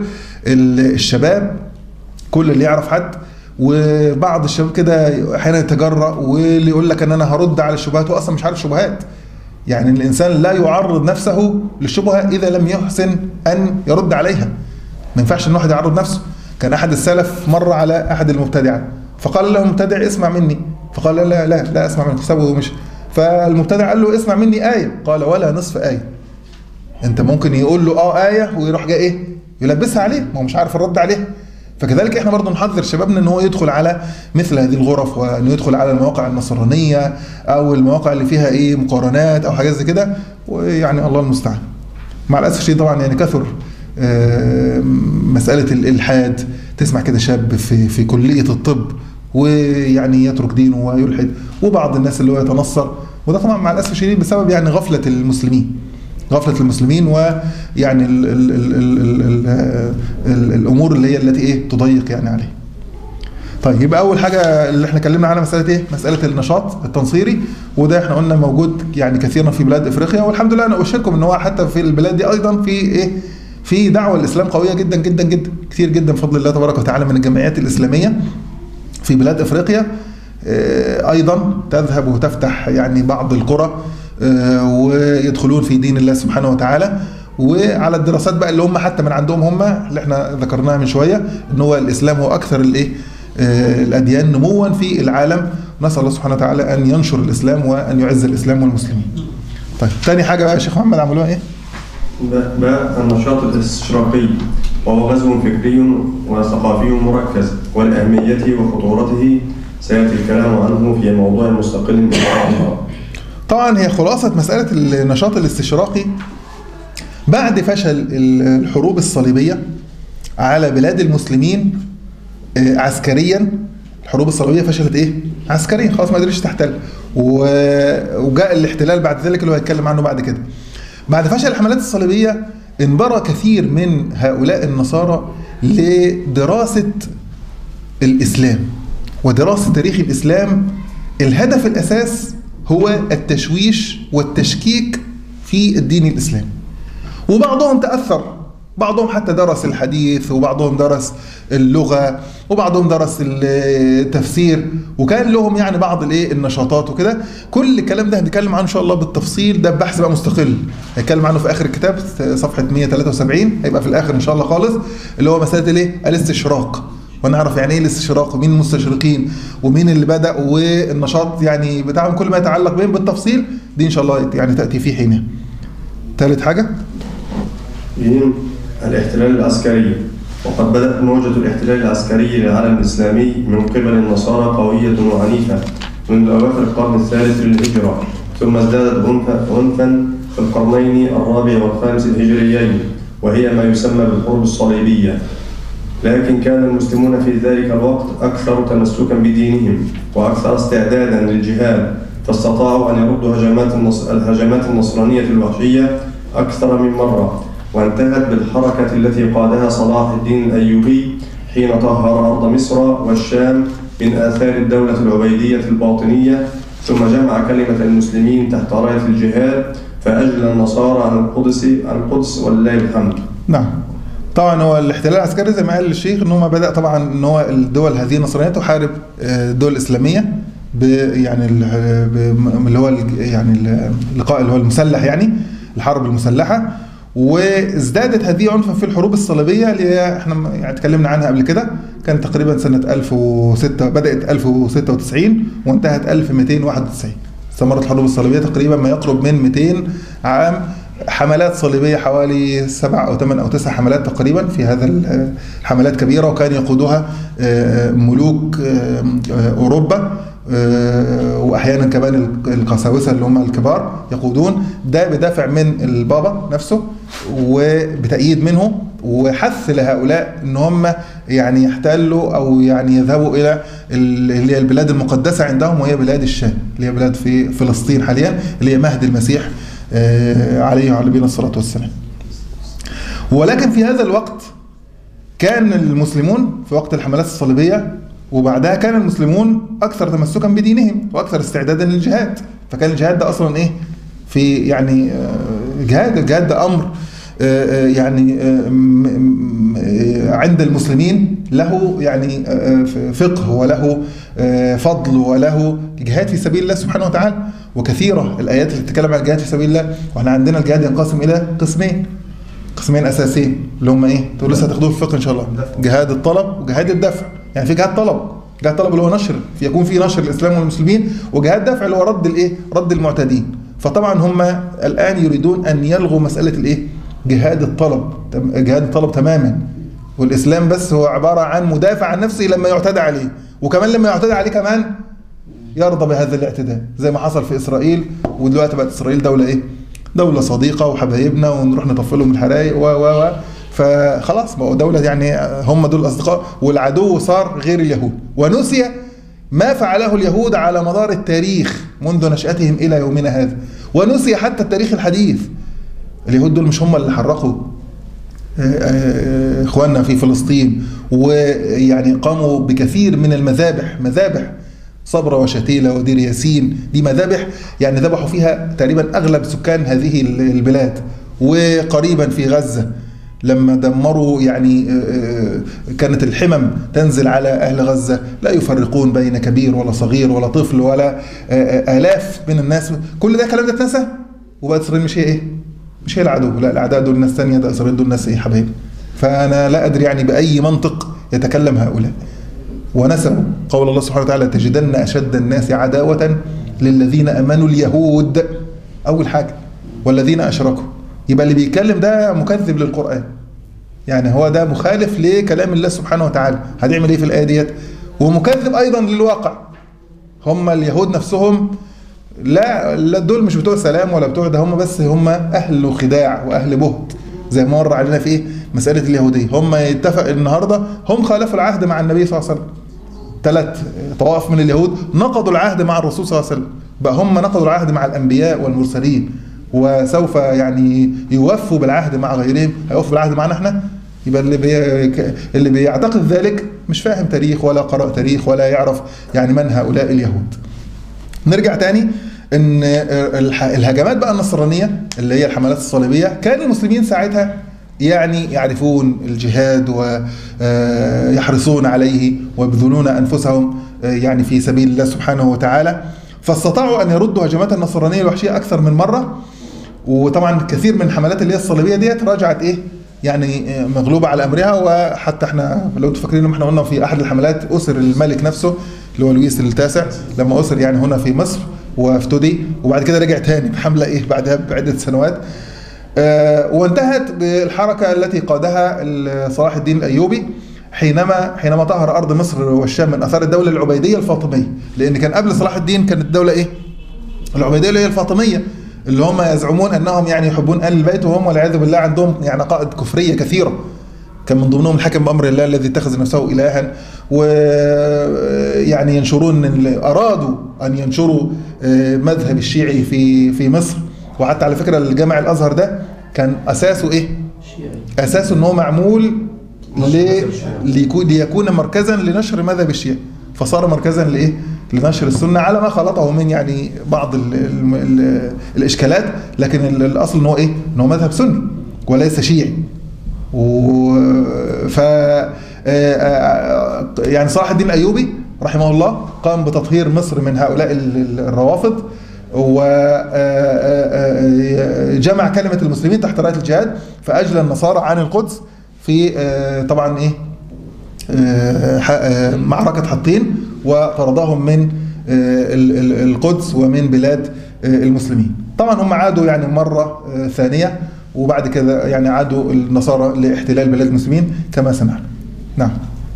الشباب، كل اللي يعرف حد. وبعض الشباب كده احيانا يتجرأ واللي يقول لك ان انا هرد على الشبهات، واصلا مش عارف شبهات. يعني الانسان لا يعرض نفسه للشبهه اذا لم يحسن ان يرد عليها. ما ينفعش ان واحد يعرض نفسه. كان احد السلف مر على احد المبتدعه فقال له المبتدع اسمع مني، فقال لا اسمع منك، سابه ومشي. فالمبتدع قال له اسمع مني آية، قال ولا نصف آية. انت ممكن يقول له آية ويروح جاي ايه يلبسها عليه، ما هو مش عارف الرد عليه. فكذلك احنا برضه نحذر شبابنا ان هو يدخل على مثل هذه الغرف، وانه يدخل على المواقع النصرانية او المواقع اللي فيها ايه مقارنات او حاجات زي كده، ويعني الله المستعان. مع الاسف الشديد طبعا يعني كثر مسألة الإلحاد. تسمع كده شاب في كلية الطب ويعني يترك دينه ويلحد، وبعض الناس اللي هو يتنصر. وده طبعا مع الأسف الشديد بسبب يعني غفلة المسلمين ويعني الأمور اللي هي التي ايه تضيق يعني عليه. طيب يبقى اول حاجه اللي احنا اتكلمنا عنها مساله ايه؟ مساله النشاط التنصيري، وده احنا قلنا موجود يعني كثيرا في بلاد افريقيا، والحمد لله انا ابشركم ان هو حتى في البلاد دي ايضا في ايه؟ في دعوه الاسلام قويه جدا جدا جدا، كثير جدا بفضل الله تبارك وتعالى من الجمعيات الاسلاميه في بلاد افريقيا ايضا تذهب وتفتح يعني بعض القرى ويدخلون في دين الله سبحانه وتعالى. وعلى الدراسات بقى اللي هم حتى من عندهم هم اللي احنا ذكرناها من شويه ان هو الاسلام هو اكثر الايه الاديان نموا في العالم. نسال الله سبحانه وتعالى ان ينشر الاسلام وان يعز الاسلام والمسلمين. طيب ثاني حاجه بقى يا شيخ محمد عملوها ايه؟ باء النشاط الاستشراقي، وهو غزو فكري وثقافي مركز، ولأهميته وخطورته سيأتي الكلام عنه في موضوع مستقل إن شاء الله. طبعا هي خلاصة مسألة النشاط الاستشراقي بعد فشل الحروب الصليبية على بلاد المسلمين عسكريا. الحروب الصليبية فشلت ايه؟ عسكريا، خلاص ما قدرتش تحتل، وجاء الاحتلال بعد ذلك اللي هو هيتكلم عنه بعد كده. بعد فشل الحملات الصليبية انبرى كثير من هؤلاء النصارى لدراسة الإسلام ودراسة تاريخ الإسلام. الهدف الأساس هو التشويش والتشكيك في الدين الإسلامي. وبعضهم تأثر، بعضهم حتى درس الحديث، وبعضهم درس اللغة، وبعضهم درس التفسير، وكان لهم يعني بعض الايه النشاطات وكده. كل الكلام ده هنتكلم عنه ان شاء الله بالتفصيل، ده بحث بقى مستقل هنتكلم عنه في اخر الكتاب صفحة 173 هيبقى في الاخر ان شاء الله خالص، اللي هو مسألة الايه الاستشراق، ونعرف يعني ايه الاستشراق ومين المستشرقين ومين اللي بدأ والنشاط يعني بتاعهم كل ما يتعلق بهم بالتفصيل، دي ان شاء الله يعني تأتي في حينها. ثالث حاجة الاحتلال العسكري، وقد بدأت موجة الاحتلال العسكري للعالم الإسلامي من قبل النصارى قوية وعنيفة منذ أواخر القرن الثالث للهجرة، ثم ازدادت عنفا في القرنين الرابع والخامس الهجريين، وهي ما يسمى بالحروب الصليبية. لكن كان المسلمون في ذلك الوقت أكثر تمسكا بدينهم وأكثر استعدادا للجهاد، فاستطاعوا أن يردوا الهجمات النصرانية الوحشية أكثر من مرة، وانتهت بالحركة التي قادها صلاح الدين الأيوبي حين طهر أرض مصر والشام من آثار الدولة العبيدية الباطنية، ثم جمع كلمة المسلمين تحت راية الجهاد، فأجلى النصارى عن القدس ولله الحمد. نعم. طبعا هو الاحتلال العسكري زي ما قال الشيخ ان هو بدأ طبعا ان هو الدول هذه النصرانية تحارب الدول الإسلامية يعني اللي هو يعني اللقاء اللي هو المسلح، يعني الحرب المسلحة. وازدادت هذه عنفا في الحروب الصليبية اللي احنا يعني اتكلمنا عنها قبل كده، كانت تقريبا سنة 1006 بدأت 1096 وانتهت 1291. استمرت الحروب الصليبية تقريبا ما يقرب من 200 عام. حملات صليبية حوالي 7 أو 8 أو 9 حملات تقريبا في هذا الحملات كبيرة، وكان يقودها ملوك أوروبا، واحيانا كمان القساوسه اللي هم الكبار يقودون، ده بدافع من البابا نفسه وبتأييد منه وحث لهؤلاء ان هم يعني يحتلوا او يعني يذهبوا الى اللي هي البلاد المقدسه عندهم، وهي بلاد الشام اللي هي بلاد في فلسطين حاليا اللي هي مهد المسيح عليه وعلى نبينا الصلاه والسلام. ولكن في هذا الوقت كان المسلمون في وقت الحملات الصليبيه وبعدها كان المسلمون أكثر تمسكا بدينهم وأكثر استعدادا للجهاد. فكان الجهاد ده أصلا إيه؟ في يعني الجهاد ده أمر يعني عند المسلمين له يعني فقه وله فضل وله جهاد في سبيل الله سبحانه وتعالى. وكثيرة الآيات اللي بتتكلم عن الجهاد في سبيل الله، وإحنا عندنا الجهاد ينقسم إلى قسمين أساسيين اللي هم إيه؟ تقول لسه هتاخدوه في الفقه إن شاء الله، جهاد الطلب وجهاد الدفع. يعني في جهاد طلب اللي هو نشر، يكون فيه نشر الإسلام والمسلمين، وجهاد دفع اللي هو رد الإيه؟ رد المعتدين. فطبعا هم الآن يريدون أن يلغوا مسألة الإيه؟ جهاد الطلب تماما، والإسلام بس هو عبارة عن مدافع عن نفسه لما يعتدى عليه، وكمان لما يعتدى عليه كمان يرضى بهذا الاعتداء، زي ما حصل في إسرائيل. ودلوقتي بقت إسرائيل دولة إيه؟ دولة صديقة وحبايبنا ونروح نطفلهم الحرايق فخلاص بقوا دولة، يعني هم دول الأصدقاء، والعدو صار غير اليهود. ونسي ما فعله اليهود على مدار التاريخ منذ نشأتهم إلى يومنا هذا، ونسي حتى التاريخ الحديث. اليهود دول مش هم اللي حرقوا إخواننا في فلسطين، ويعني قاموا بكثير من مذابح صبرا وشتيلة ودير ياسين. دي مذابح يعني ذبحوا فيها تقريبا أغلب سكان هذه البلاد. وقريبا في غزة لما دمروا يعني كانت الحمم تنزل على أهل غزة لا يفرقون بين كبير ولا صغير ولا طفل ولا آلاف من الناس. كل ده كلام ده اتنسى، وبقت إسرائيل مش هي إيه؟ مش هي العدو، لا الأعداء دول ناس ثانية، ده إسرائيل دول ناس إيه حبايبي. فأنا لا أدري يعني بأي منطق يتكلم هؤلاء. ونسوا قول الله سبحانه وتعالى تجدن أشد الناس عداوة للذين أمنوا اليهود أول حاجة والذين أشركوا. يبقى اللي بيتكلم ده مكذب للقرآن، يعني هو ده مخالف لكلام الله سبحانه وتعالى. هتعمل ايه في الآية ديت؟ ومكذب أيضا للواقع. هم اليهود نفسهم لا دول مش بتوع سلام ولا بتوع ده، هم بس هم أهل خداع وأهل بهت، زي ما مر علينا في ايه مسألة اليهودية. هم يتفق النهاردة هم خالفوا العهد مع النبي صلى الله عليه وسلم. 3 طوائف من اليهود نقضوا العهد مع الرسول صلى الله عليه وسلم، بقى هم نقضوا العهد مع الأنبياء والمرسلين، وسوف يعني يوفوا بالعهد مع غيرهم. هيوفوا بالعهد معنا احنا؟ يبقى اللي بيعتقد ذلك مش فاهم تاريخ ولا قرأ تاريخ ولا يعرف يعني من هؤلاء اليهود. نرجع تاني ان الهجمات بقى النصرانية اللي هي الحملات الصليبية، كان المسلمين ساعتها يعني يعرفون الجهاد ويحرصون عليه ويبذلون أنفسهم يعني في سبيل الله سبحانه وتعالى، فاستطاعوا أن يردوا هجمات النصرانية الوحشية أكثر من مرة. وطبعا كثير من الحملات اللي هي الصليبية ديت رجعت ايه يعني مغلوبة على أمرها. وحتى احنا لو انتم فاكرين احنا قلنا في أحد الحملات أسر الملك نفسه اللي هو لويس التاسع، لما أسر يعني هنا في مصر وافتدي، وبعد كده رجع تاني بحملة ايه بعدها بعدة سنوات. وانتهت بالحركة التي قادها صلاح الدين الأيوبي حينما طهر أرض مصر والشام من أثار الدولة العبيدية الفاطمية. لأن كان قبل صلاح الدين كانت الدولة ايه العبيدية اللي هي الفاطمية، اللي هم يزعمون أنهم يعني يحبون آل البيت، وهم والعياذ بالله عندهم يعني عقائد كفرية كثيرة. كان من ضمنهم الحكم بأمر الله الذي اتخذ نفسه إلها، ويعني ينشرون أرادوا أن ينشروا مذهب الشيعي في مصر. وحتى على فكرة الجامع الأزهر ده كان أساسه إيه؟ أساسه أنه معمول ليكون مركزا لنشر مذهب الشيعي، فصار مركزا لإيه؟ لنشر السنة على ما خلطه من يعني بعض الإشكالات. لكن الأصل أنه إيه؟ أنه مذهب سني وليس شيعي. يعني صلاح الدين الأيوبي رحمه الله قام بتطهير مصر من هؤلاء الروافض، وجمع كلمة المسلمين تحت راية الجهاد، فأجلى النصارى عن القدس في طبعا إيه معركة حطين، وطردهم من القدس ومن بلاد المسلمين. طبعا هم عادوا يعني مرة ثانية، وبعد كده يعني عادوا النصارى لاحتلال بلاد المسلمين كما سمعنا. نعم.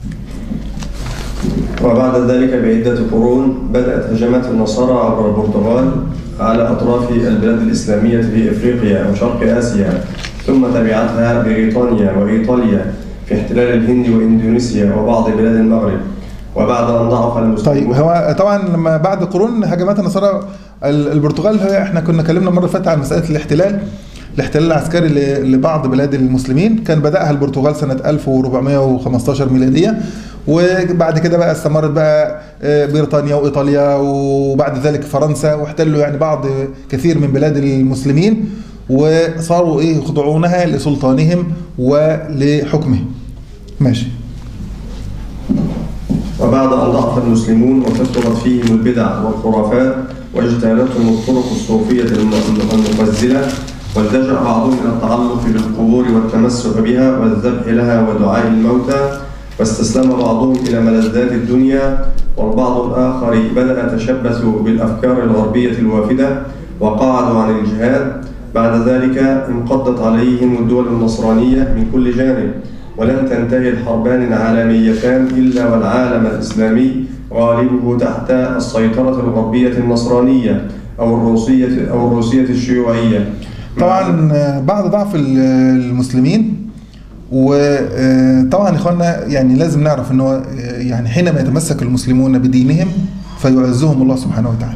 وبعد ذلك بعدة قرون بدأت هجمات النصارى عبر البرتغال على أطراف البلاد الإسلامية في إفريقيا وشرق آسيا، ثم تبعتها بريطانيا وإيطاليا في احتلال الهند وإندونيسيا وبعض بلاد المغرب. وبعد أن ضعف المسلمون. طيب هو طبعا لما بعد قرون هجمات النصارى البرتغال، احنا كنا اتكلمنا المرة اللي فاتت عن مسألة الاحتلال العسكري لبعض بلاد المسلمين. كان بدأها البرتغال سنة 1415 ميلادية، وبعد كده بقى استمرت بقى بريطانيا وإيطاليا وبعد ذلك فرنسا، واحتلوا يعني كثير من بلاد المسلمين، وصاروا ايه يخضعونها لسلطانهم ولحكمهم. ماشي. وبعد أن ضعف المسلمون وكثرت فيهم البدع والخرافات واجتالتهم الطرق الصوفية المخزلة، والتجأ بعضهم إلى التعلق بالقبور والتمسك بها والذبح لها ودعاء الموتى، واستسلم بعضهم إلى ملذات الدنيا، والبعض الآخر بدأ يتشبث بالأفكار الغربية الوافدة وقعدوا عن الجهاد. بعد ذلك انقضت عليهم الدول النصرانية من كل جانب، ولن تنتهي الحربان العالميتان إلا والعالم الإسلامي غالبه تحت السيطرة الغربية النصرانية أو الروسية الشيوعية. طبعا بعد ضعف المسلمين، وطبعا إخواننا يعني لازم نعرف أنه يعني حينما يتمسك المسلمون بدينهم فيعزهم الله سبحانه وتعالى،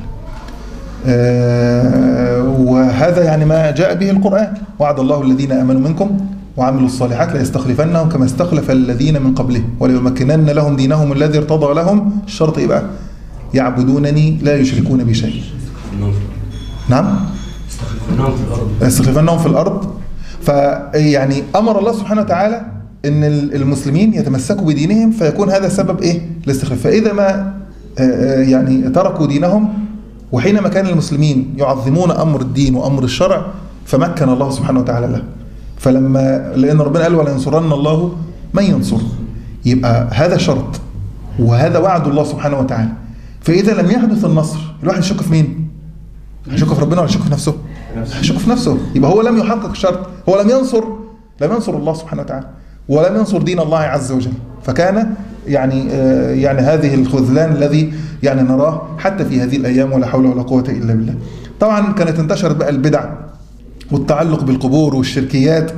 وهذا يعني ما جاء به القرآن. وعد الله الذين آمنوا منكم وعملوا الصالحات ليستخلفنهم كما استخلف الذين من قبلهم وليمكنن لهم دينهم الذي ارتضى لهم. الشرط إيه بقى؟ يعبدونني لا يشركون بي شيئا. نعم؟ يستخلفنهم في الأرض. فيعني أمر الله سبحانه وتعالى أن المسلمين يتمسكوا بدينهم فيكون هذا سبب إيه؟ الاستخلاف. فإذا ما يعني تركوا دينهم وحينما كان المسلمين يعظمون أمر الدين وأمر الشرع فمكن الله سبحانه وتعالى له. لأن ربنا قال ولا ينصرن الله من ينصر، يبقى هذا شرط وهذا وعد الله سبحانه وتعالى. فإذا لم يحدث النصر الواحد يشك في مين؟ هيشك في ربنا ولا يشك في نفسه؟ هيشك في نفسه. يبقى هو لم يحقق الشرط، هو لم ينصر الله سبحانه وتعالى ولم ينصر دين الله عز وجل. فكان يعني هذه الخذلان الذي يعني نراه حتى في هذه الأيام ولا حول ولا قوة إلا بالله. طبعا كانت انتشرت بقى البدع والتعلق بالقبور والشركيات.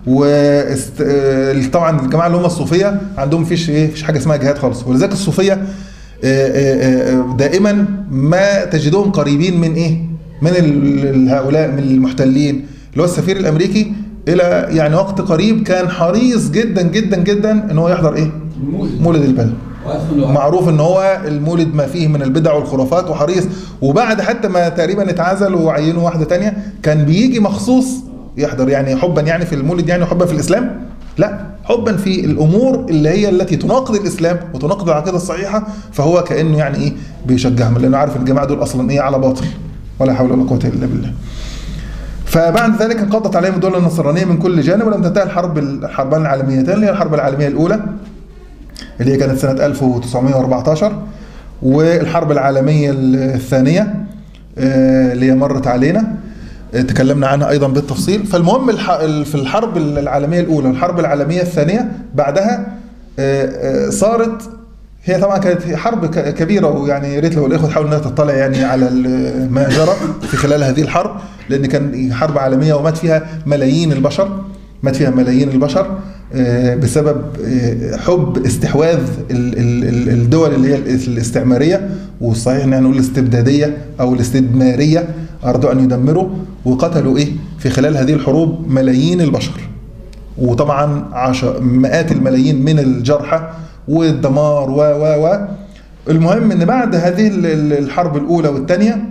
وطبعا الجماعة اللي هم الصوفية عندهم فيش حاجة اسمها جهاد خالص. ولذلك الصوفية دائما ما تجدهم قريبين من من هؤلاء من المحتلين. اللي هو السفير الأمريكي إلى يعني وقت قريب كان حريص جدا جدا جدا ان هو يحضر مولد البلد. معروف ان هو المولد ما فيه من البدع والخرافات وحريص. وبعد حتى ما تقريبا اتعزل وعينوا واحدة تانية كان بيجي مخصوص يحضر، يعني حبا يعني في المولد، يعني حبا في الإسلام، لا حبا في الأمور اللي هي التي تناقض الإسلام وتناقض العقيدة الصحيحة. فهو كأنه يعني بيشجعهم لأنه عارف ان الجماعة دول أصلا على باطل ولا حول ولا قوة إلا بالله. فبعد ذلك انقضت عليهم الدولة النصرانية من كل جانب ولم تنتهي الحربان العالميتين، اللي هي الحرب العالمية الأولى اللي هي كانت سنة 1914 والحرب العالمية الثانية اللي هي مرت علينا تكلمنا عنها أيضا بالتفصيل. فالمهم في الحرب العالمية الأولى والحرب العالمية الثانية بعدها صارت هي طبعا كانت حرب كبيرة، ويعني يا ريت لو الإخوة تحاول انها تطلع يعني على ما جرى في خلال هذه الحرب، لأن كان حرب عالمية ومات فيها ملايين البشر بسبب حب استحواذ الدول اللي هي الاستعمارية، والصحيح ان نقول الاستبدادية او الاستدمارية، أرادوا أن يدمروا وقتلوا في خلال هذه الحروب ملايين البشر، وطبعا مئات الملايين من الجرحى والدمار و المهم ان بعد هذه الحرب الاولى والثانيه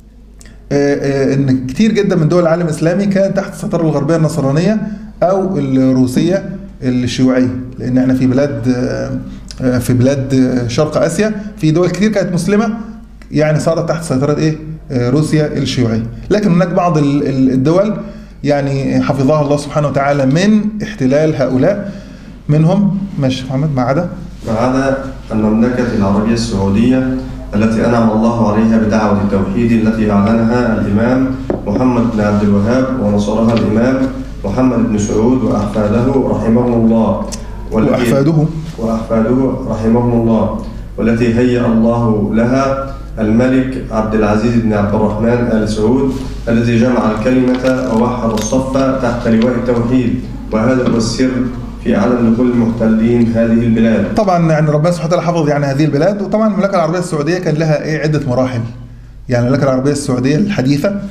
ان كتير جدا من دول العالم الاسلامي كانت تحت السيطره الغربيه النصرانيه او الروسيه الشيوعيه، لان احنا في بلاد شرق اسيا في دول كتير كانت مسلمه يعني صارت تحت سيطره روسيا الشيوعيه. لكن هناك بعض الدول يعني حفظها الله سبحانه وتعالى من احتلال هؤلاء، منهم ماشي محمد ما عدا المملكة العربية السعودية التي أنعم الله عليها بدعوة التوحيد التي أعلنها الإمام محمد بن عبد الوهاب ونصرها الإمام محمد بن سعود وأحفاده رحمهم الله وأحفاده رحمهم الله، والتي هيأ الله لها الملك عبد العزيز بن عبد الرحمن آل سعود الذي جمع الكلمة ووحد الصف تحت لواء التوحيد، وهذا هو السر في عدم دخول المحتلين هذه البلاد. طبعا يعني ربنا سبحانه وتعالى حفظ يعني هذه البلاد. وطبعا المملكة العربية السعودية كان لها عدة مراحل. يعني المملكة العربية السعودية الحديثة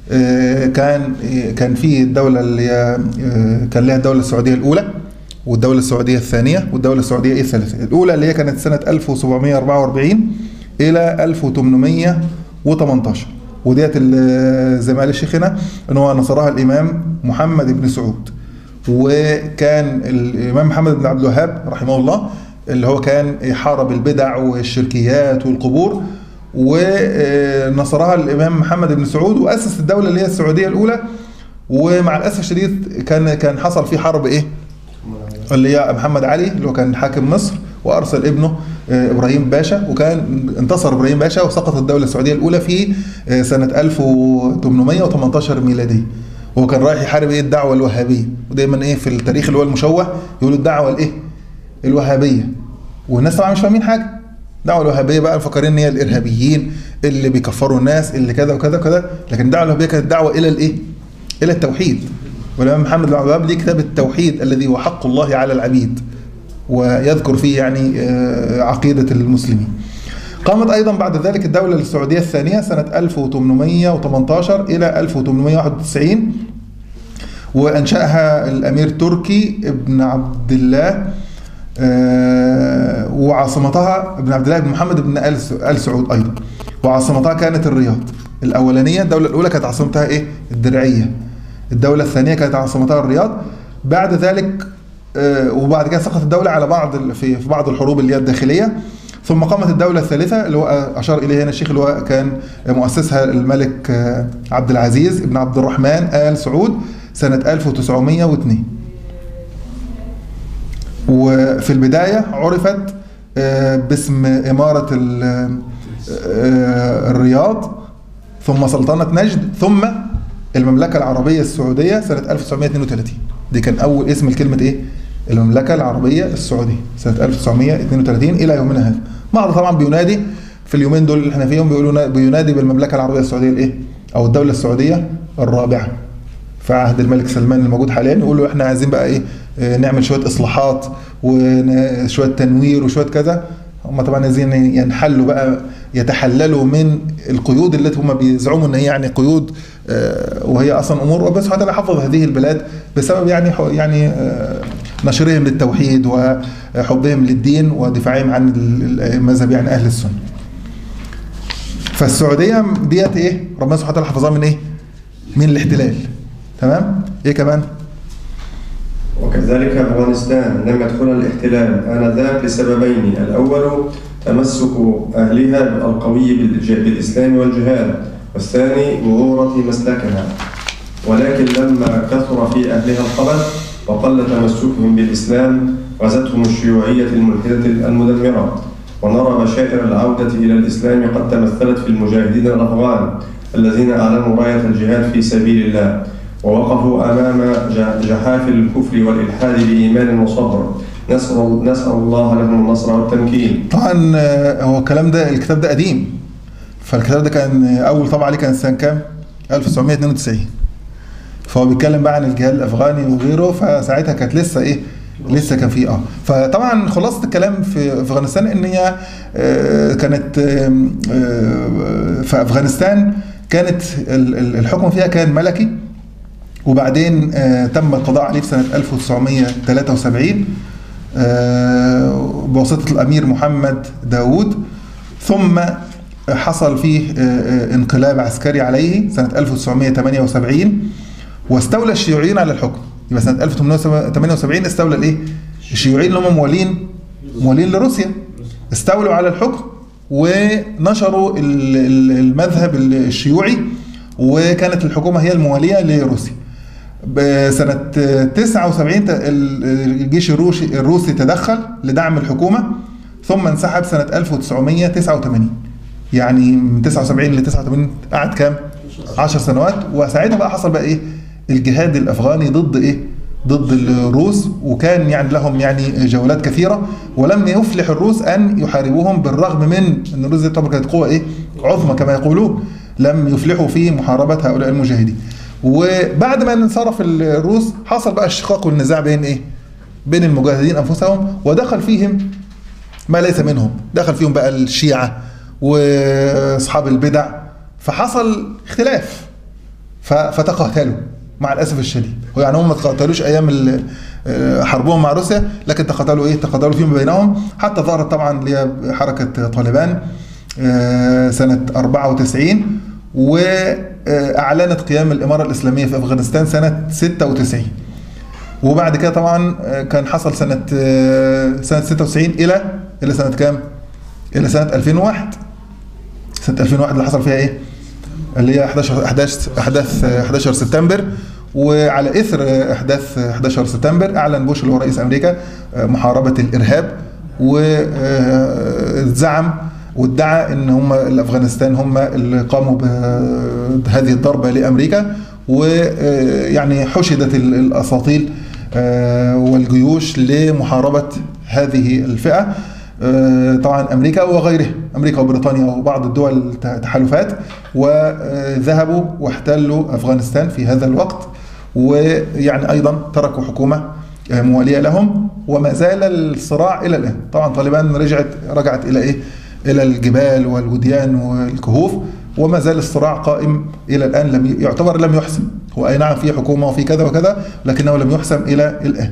كان في الدولة اللي كان لها الدولة السعودية الأولى والدولة السعودية الثانية والدولة السعودية الثالثة. الأولى اللي هي كانت سنة 1744 إلى 1818، وديت زي ما قال شيخنا ان هو نصرها الإمام محمد بن سعود. وكان الإمام محمد بن عبد الوهاب رحمه الله اللي هو كان يحارب البدع والشركيات والقبور، ونصرها الإمام محمد بن سعود وأسس الدولة اللي هي السعودية الأولى. ومع الأسف الشديد كان حصل في حرب اللي هي محمد علي اللي هو كان حاكم مصر، وأرسل ابنه إبراهيم باشا، وكان انتصر إبراهيم باشا وسقطت الدولة السعودية الأولى في سنة 1818 ميلادي. وهو كان رايح يحارب الدعوة الوهابية، ودايما في التاريخ اللي هو المشوه يقولوا الدعوة الوهابية، والناس طبعا مش فاهمين حاجة. الدعوة الوهابية بقى مفكرين ان هي الإرهابيين اللي بيكفروا الناس اللي كذا وكذا وكذا، لكن الدعوة الوهابية كانت دعوة إلى إلى التوحيد. والإمام محمد بن عبد الوهاب ليه كتاب التوحيد الذي هو حق الله على العبيد، ويذكر فيه يعني عقيدة المسلمين. قامت أيضا بعد ذلك الدولة السعودية الثانية سنة 1818 إلى 1891، وأنشأها الأمير تركي ابن عبد الله، وعاصمتها ابن عبد الله بن محمد بن آل سعود أيضا، وعاصمتها كانت الرياض. الأولانية الدولة الأولى كانت عاصمتها إيه؟ الدرعية. الدولة الثانية كانت عاصمتها الرياض. بعد ذلك وبعد كده سقطت الدولة على بعض في بعض الحروب اللي هي الداخلية. ثم قامت الدولة الثالثة اللي هو أشار إليه هنا الشيخ، اللي هو كان مؤسسها الملك عبد العزيز بن عبد الرحمن آل سعود سنة 1902. وفي البداية عرفت باسم إمارة الرياض، ثم سلطنة نجد، ثم المملكة العربية السعودية سنة 1932. دي كان أول اسم الكلمة إيه؟ المملكة العربية السعودية سنة 1932 إلى يومنا هذا. بعض طبعا بينادي في اليومين دول اللي احنا فيهم بينادي بالمملكة العربية السعودية الإيه؟ أو الدولة السعودية الرابعة في عهد الملك سلمان الموجود حاليا. يقولوا احنا عايزين بقى إيه؟ نعمل شوية إصلاحات وشوية تنوير وشوية كذا. هم طبعا عايزين ينحلوا بقى، يتحللوا من القيود التي هم بيزعموا ان هي يعني قيود، وهي اصلا امور. وبس حتى حفظ هذه البلاد بسبب يعني نشرهم للتوحيد وحبهم للدين ودفاعهم عن المذهب يعني اهل السنه. فالسعوديه ديت ايه؟ ربنا سبحانه وتعالى حفظها من ايه؟ من الاحتلال. تمام؟ ايه كمان؟ وكذلك أفغانستان لم يدخلها الاحتلال آنذاك لسببين: الأول تمسك أهلها القوي بالإسلام والجهاد، والثاني بغورة مسلكها. ولكن لما كثر في أهلها الخبث وقل تمسكهم بالإسلام غزتهم الشيوعية الملحدة المدمرة. ونرى بشائر العودة إلى الإسلام قد تمثلت في المجاهدين الأفغان الذين أعلنوا راية الجهاد في سبيل الله، ووقفوا أمام جحافل الكفر والإلحاد بإيمان وصبر. نسأل الله لهم النصر والتمكين. طبعا هو الكلام ده، الكتاب ده قديم، فالكتاب ده كان أول طبعا عليه كان سنة كام؟ 1992. فهو بيتكلم بقى عن الجهاد الأفغاني وغيره، فساعتها كانت لسه إيه؟ لسه كان فيه فطبعا خلاصة الكلام في أفغانستان إن هي كانت في أفغانستان كانت الحكم فيها كان ملكي، وبعدين تم القضاء عليه في سنة 1973 بواسطة الأمير محمد داود. ثم حصل فيه انقلاب عسكري عليه سنة 1978 واستولى الشيوعيين على الحكم. يبقى سنة 1878 استولى الايه؟ الشيوعيين اللي هم موالين لروسيا استولوا على الحكم ونشروا المذهب الشيوعي، وكانت الحكومة هي الموالية لروسيا. سنة 79 الجيش الروسي تدخل لدعم الحكومة، ثم انسحب سنة 1989. يعني من 79 ل 89 قعد كام؟ 10 سنوات. وساعتها بقى حصل بقى ايه؟ الجهاد الافغاني ضد ايه؟ ضد الروس، وكان يعني لهم يعني جولات كثيرة، ولم يفلح الروس ان يحاربوهم بالرغم من ان الروس طبعا كانت قوة ايه؟ عظمى كما يقولون، لم يفلحوا في محاربة هؤلاء المجاهدين. وبعد ما انصرف الروس حصل بقى الشقاق والنزاع بين ايه؟ بين المجاهدين انفسهم، ودخل فيهم ما ليس منهم، دخل فيهم بقى الشيعة واصحاب البدع، فحصل اختلاف فتقاتلوا مع الاسف الشديد. يعني هم ما تقاتلوش ايام حربهم مع روسيا، لكن تقاتلوا ايه؟ تقاتلوا فيما بينهم، حتى ظهرت طبعا اللي هي حركة طالبان سنة 94، وأعلنت قيام الإمارة الإسلامية في أفغانستان سنة 96. وبعد كده طبعا كان حصل سنة 96 إلى سنة كام؟ إلى سنة 2001. سنة 2001 اللي حصل فيها إيه؟ اللي هي أحداث 11 سبتمبر. وعلى إثر أحداث 11 سبتمبر أعلن بوش اللي هو رئيس أمريكا محاربة الإرهاب، وزعم وادعى ان هم الافغانستان هم اللي قاموا بهذه الضربة لامريكا، ويعني حشدت الاساطيل والجيوش لمحاربة هذه الفئة. طبعا امريكا وغيرها، امريكا وبريطانيا وبعض الدول التحالفات، وذهبوا واحتلوا افغانستان في هذا الوقت، ويعني ايضا تركوا حكومة موالية لهم، وما زال الصراع الى الان. طبعا طالبان رجعت الى ايه؟ إلى الجبال والوديان والكهوف، وما زال الصراع قائم إلى الآن، لم يحسم. هو أي نعم في حكومة وفي كذا وكذا، لكنه لم يحسم إلى الآن.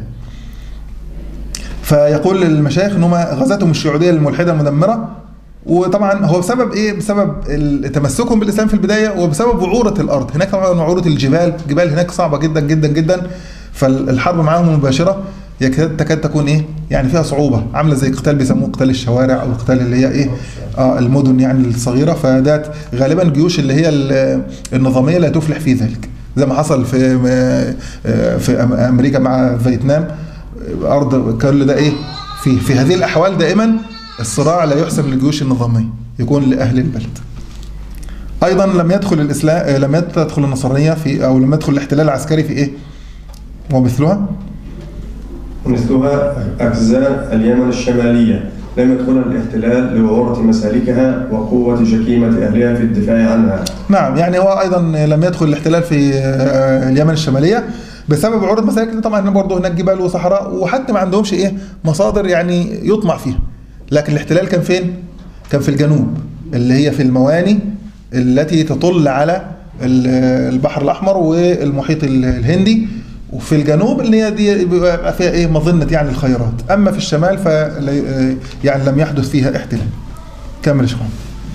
فيقول المشايخ أنهم غزتهم الشيوعية الملحدة المدمرة، وطبعا هو بسبب ايه؟ بسبب تمسكهم بالاسلام في البدايه، وبسبب وعوره الارض. هناك طبعا وعوره الجبال هناك صعبه جدا جدا جدا، فالحرب معاهم مباشره تكاد تكون ايه؟ يعني فيها صعوبه، عامله زي قتال بيسموه قتال الشوارع او قتال اللي هي ايه؟ المدن يعني الصغيره. فذات غالبا الجيوش اللي هي النظاميه لا تفلح في ذلك، زي ما حصل في امريكا مع فيتنام. ارض كل ده ايه؟ في هذه الاحوال دائما الصراع لا يحسب للجيوش النظاميه، يكون لاهل البلد. ايضا لم يدخل الاسلام، لم تدخل النصرانيه في، او لم يدخل الاحتلال العسكري في ايه؟ ومثلها اجزاء اليمن الشماليه لم يدخلها الاحتلال لوعورة مسالكها وقوة شكيمة أهلها في الدفاع عنها. نعم، يعني هو أيضا لم يدخل الاحتلال في اليمن الشمالية بسبب وعورة مسالك. طبعا برضه هناك جبال وصحراء، وحتى ما عندهمش ايه؟ مصادر يعني يطمع فيها. لكن الاحتلال كان فين؟ كان في الجنوب، اللي هي في المواني التي تطل على البحر الأحمر والمحيط الهندي، وفي الجنوب اللي هي دي بيبقى فيها ايه؟ مظنة يعني الخيرات. أما في الشمال يعني لم يحدث فيها احتلال. كمل يا شيخ.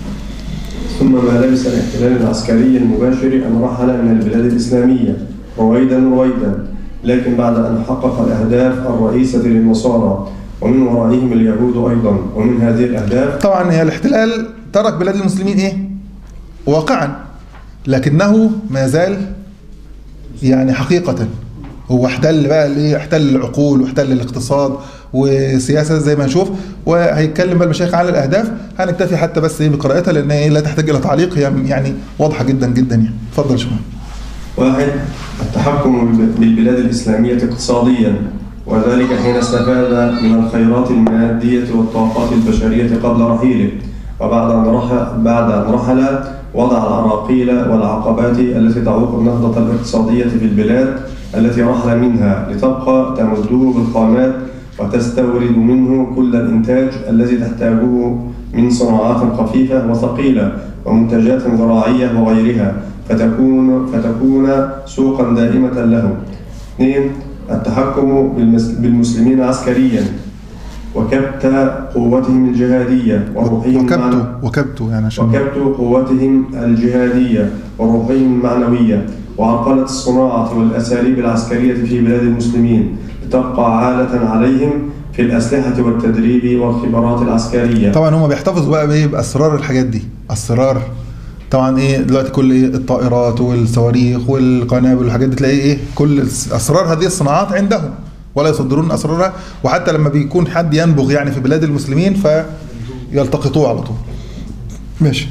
ثم ما لبس الاحتلال العسكري المباشر أن رحل من البلاد الإسلامية رويدا، لكن بعد أن حقق الأهداف الرئيسة للنصارى ومن ورائهم اليهود أيضا. ومن هذه الأهداف طبعا هي الاحتلال ترك بلاد المسلمين ايه؟ واقعا، لكنه ما زال يعني حقيقة هو احتل بقى الايه؟ احتل العقول واحتل الاقتصاد وسياسة زي ما نشوف، وهيتكلم بقى المشايخ على الأهداف. هنكتفي حتى بس ايه بقراءتها، لأن هي لا تحتاج إلى تعليق، هي يعني واضحة جدا جدا يعني. اتفضل شو. 1. التحكم بالبلاد الإسلامية اقتصاديا، وذلك حين استفاد من الخيرات المادية والطاقات البشرية قبل رحيله، وبعد أن رحل وضع العراقيل والعقبات التي تعوق النهضة الاقتصادية في البلاد التي رحل منها، لتبقى تمده بالخامات وتستورد منه كل الإنتاج الذي تحتاجه من صناعات خفيفة وثقيلة ومنتجات زراعية وغيرها، فتكون سوقا دائمة له. 2. التحكم بالمسلمين عسكريا وكبت قوتهم الجهادية وروحهم وكبت قوتهم الجهادية وروحهم المعنوية، وعرقلة الصناعة والأساليب العسكرية في بلاد المسلمين لتبقى عالة عليهم في الأسلحة والتدريب والخبرات العسكرية. طبعا هم بيحتفظوا بقى بايه؟ بأسرار الحاجات دي، أسرار طبعا ايه دلوقتي كل ايه؟ الطائرات والصواريخ والقنابل والحاجات دي، تلاقي ايه؟ كل اسرار هذه الصناعات عندهم ولا يصدرون اسرارها، وحتى لما بيكون حد ينبغ يعني في بلاد المسلمين فيلتقطوه على طول. ماشي.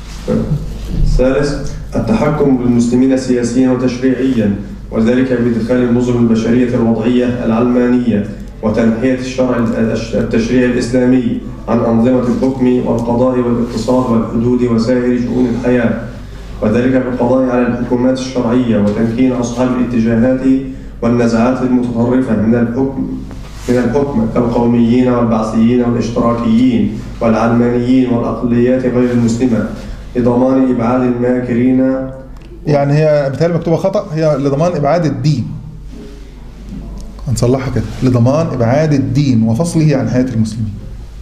3. التحكم بالمسلمين سياسيا وتشريعيا، وذلك بإدخال النظم البشرية الوضعية العلمانية وتنحية التشريع الإسلامي عن أنظمة الحكم والقضاء والاقتصاد والحدود وسائر شؤون الحياة، وذلك بالقضاء على الحكومات الشرعية وتمكين أصحاب الاتجاهات والنزعات المتطرفة من الحكم كالقوميين والبعثيين والاشتراكيين والعلمانيين والأقليات غير المسلمة، لضمان إبعاد الماكرين. يعني هي بتهيألي مكتوبة خطأ، هي لضمان إبعاد الدين، هنصلحها كده، لضمان إبعاد الدين وفصله عن حياة المسلمين.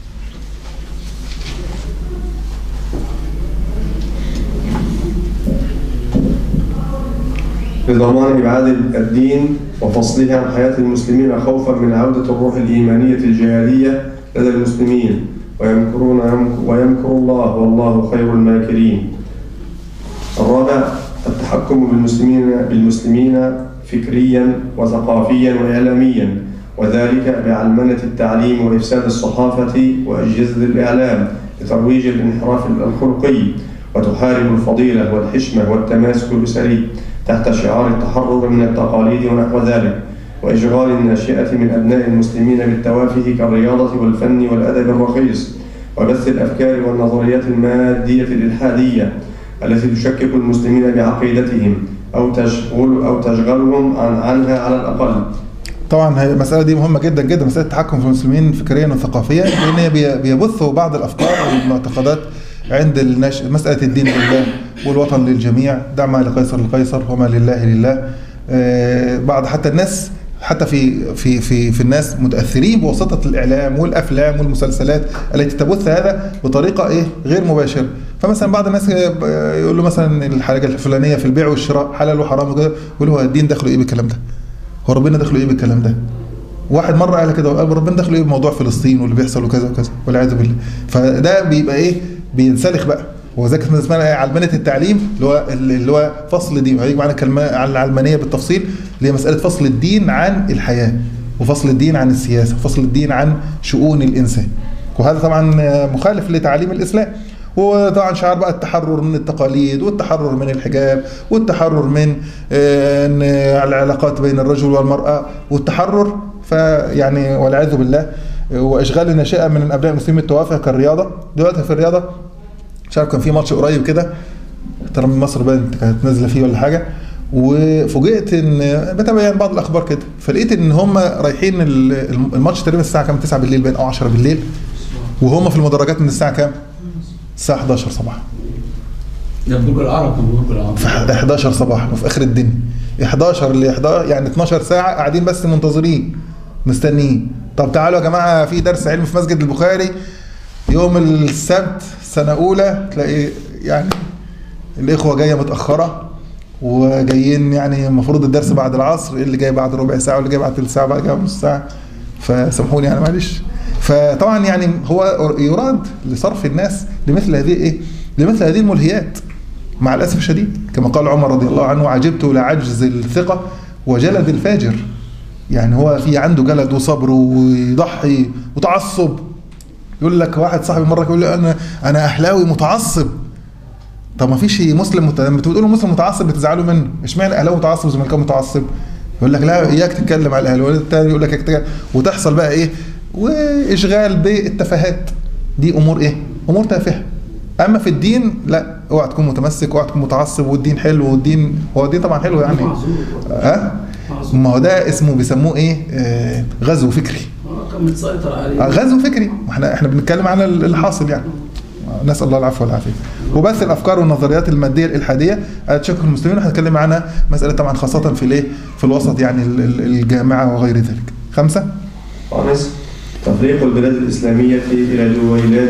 لضمان إبعاد الدين وفصله عن حياة المسلمين خوفا من عودة الروح الإيمانية الجهادية لدى المسلمين، ويمكر الله والله خير الماكرين. 4. التحكم بالمسلمين فكريا وثقافيا وإعلاميا، وذلك بعلمنة التعليم وإفساد الصحافة وأجهزة الإعلام لترويج الانحراف الخلقي، وتحارب الفضيلة والحشمة والتماسك الأسري تحت شعار التحرر من التقاليد ونحو ذلك، وإشغال الناشئة من أبناء المسلمين بالتوافه كالرياضة والفن والأدب الرخيص، وبث الأفكار والنظريات المادية الإلحادية التي تشكك المسلمين بعقيدتهم أو تشغلهم عنها على الأقل. طبعا هي المسألة دي مهمة جدا جدا، مسألة التحكم في المسلمين فكريا وثقافيا، لأن هي بيبثوا بعض الأفكار والمعتقدات عند مسألة الدين لله والوطن للجميع، دع ما لقيصر لقيصر وما لله لله. بعض حتى الناس حتى في الناس متأثرين بواسطة الإعلام والأفلام والمسلسلات التي تبث هذا بطريقة غير مباشرة. فمثلا بعض الناس يقول له مثلا الحاجة الفلانية في البيع والشراء حلال وحرام وكده، يقول له الدين دخله ايه بالكلام ده؟ هو ربنا دخله ايه بالكلام ده؟ واحد مرة قال كده وقال ربنا دخله ايه بموضوع فلسطين واللي بيحصل وكذا وكذا والعياذ بالله. فده بيبقى بينسلخ بقى. وذلك اسمها علمانية التعليم اللي هو فصل دين. هيجي معانا كلمة عن العلمانية بالتفصيل اللي هي مسألة فصل الدين عن الحياة، وفصل الدين عن السياسة، وفصل الدين عن شؤون الإنسان. وهذا طبعا مخالف لتعليم الإسلام. وطبعا شعار بقى التحرر من التقاليد، والتحرر من الحجاب، والتحرر من العلاقات بين الرجل والمرأة، والتحرر فيعني والعياذ بالله. واشغال الناشئه من ابناء المسلمين التوافه كالرياضه. دلوقتي في الرياضه مش عارف كان في ماتش قريب كده ترى من مصر بقى كانت نازله فيه ولا حاجه، وفوجئت ان بتابع يعني بعض الاخبار كده، فلقيت ان هم رايحين الماتش تقريبا الساعه كام 9 بالليل باين او 10 بالليل، وهم في المدرجات من الساعه كام؟ الساعه 11 صباحا. ده برج العرب في 11 صباحا وفي اخر الدنيا. 11 ل 11 يعني 12 ساعه قاعدين بس منتظرين مستنيين. طب تعالوا يا جماعه في درس علم في مسجد البخاري يوم السبت سنه اولى، تلاقي يعني الاخوه جايه متاخره وجايين يعني المفروض الدرس بعد العصر، اللي جاي بعد ربع ساعه واللي جاي بعد ثلث ساعه واللي جاي بعد نص ساعه، فسامحوني يعني معلش. فطبعا يعني هو يراد لصرف الناس لمثل هذه الملهيات مع الاسف الشديد، كما قال عمر رضي الله عنه: عجبت لعجز الثقه وجلد الفاجر. يعني هو في عنده جلد وصبر ويضحي وتعصب. يقول لك واحد صاحبي مره يقول لي انا اهلاوي متعصب. طب ما فيش مسلم لما تقولوا مسلم متعصب بتزعلوا منه، اشمعنى اهلاوي متعصب وزملكاوي متعصب؟ يقول لك لا اياك تتكلم على الاهلي، والتاني يقول لك وتحصل بقى واشغال بالتفاهات. دي امور امور تافهه. اما في الدين لا، اوعى تكون متمسك، اوعى تكون متعصب، والدين حلو، والدين هو الدين طبعا حلو يعني. ما هو ده اسمه بيسموه غزو فكري. كان متسيطر عليه. غزو فكري. احنا بنتكلم على الحاصل يعني. نسال الله العفو والعافيه. وبث الافكار والنظريات الماديه الالحاديه تشكك المسلمين، وهنتكلم عنها مساله طبعا خاصه في الوسط يعني الجامعه وغير ذلك. 5. تفريق البلاد الاسلاميه الى دويلات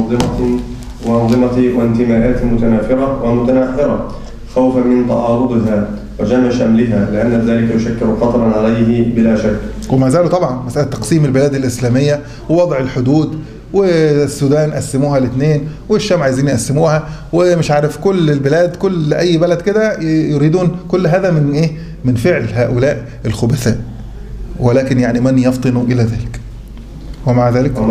وانظمه وانتماءات متنافره ومتناحره خوفا من تعارضها وجمع شملها، لأن ذلك يشكل خطرا عليه بلا شك. وما زالوا طبعا مسألة تقسيم البلاد الإسلامية ووضع الحدود، والسودان قسموها لاثنين، والشام عايزين يقسموها، ومش عارف كل البلاد كل أي بلد كده يريدون كل هذا من فعل هؤلاء الخبثاء. ولكن يعني من يفطن إلى ذلك؟ ومع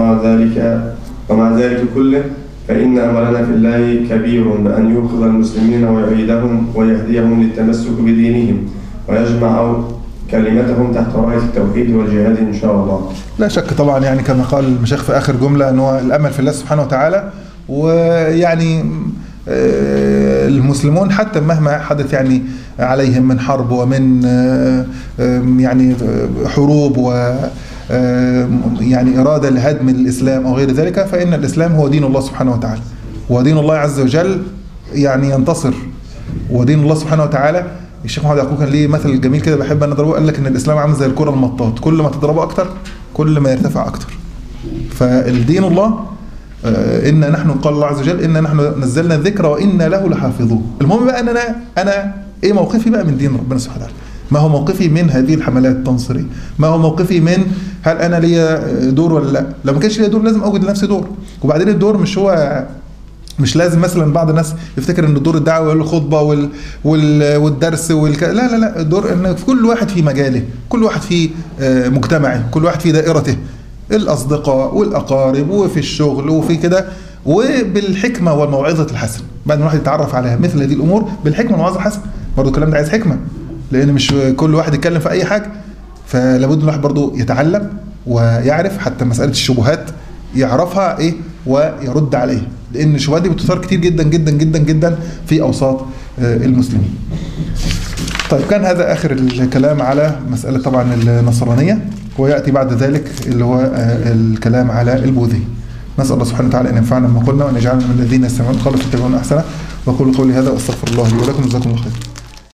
ذلك كله فإن أمرنا في الله كبير بأن يوقظ المسلمين ويعيدهم ويهديهم للتمسك بدينهم ويجمع كلمتهم تحت راية التوحيد والجهاد إن شاء الله. لا شك طبعا يعني كما قال المشايخ في آخر جملة أنه الأمل في الله سبحانه وتعالى. ويعني المسلمون حتى مهما حدث يعني عليهم من حرب ومن يعني حروب و يعني إرادة لهدم الإسلام أو غير ذلك، فإن الإسلام هو دين الله سبحانه وتعالى، ودين الله عز وجل يعني ينتصر. ودين الله سبحانه وتعالى، الشيخ محمد يعقوب كان ليه مثل جميل كده بحب أن أضربه، قال لك إن الإسلام عامل زي الكرة المطاط، كل ما تضربه أكتر كل ما يرتفع أكتر. فالدين الله إن نحن قال الله عز وجل إن نحن نزلنا الذكر وإنا له لحافظون. المهم بقى أن أنا إيه موقفي بقى من دين ربنا سبحانه وتعالى؟ ما هو موقفي من هذه الحملات التنصيرية؟ ما هو موقفي من هل أنا ليا دور ولا لا؟ لو ما كانش ليا دور لازم أوجد لنفسي دور. وبعدين الدور مش لازم مثلا بعض الناس يفتكر ان الدور الدعوي ولا الخطبه والدرس لا الدور ان كل واحد في مجاله، كل واحد في مجتمعه، كل واحد في دائرته، الاصدقاء والاقارب وفي الشغل وفي كده، وبالحكمه والموعظه الحسنه. بعد ما الواحد يتعرف على مثل هذه الامور بالحكمه والموعظه الحسنه. برضه الكلام ده عايز حكمه، لان مش كل واحد يتكلم في اي حاجه، فلابد الواحد برضه يتعلم ويعرف حتى مساله الشبهات يعرفها ويرد عليها، لان الشبهات دي بتثار كتير جدا جدا جدا جدا في اوساط المسلمين. طيب كان هذا اخر الكلام على مساله طبعا النصرانيه، وياتي بعد ذلك اللي هو الكلام على البوذيه. نسأل الله سبحانه وتعالى أن ينفعنا بما قلنا وأن يجعلنا من الذين يستمعون القول فيتبعون أحسنه. وأقول قولي هذا وأستغفر الله لي ولكم. جزاكم الله خير.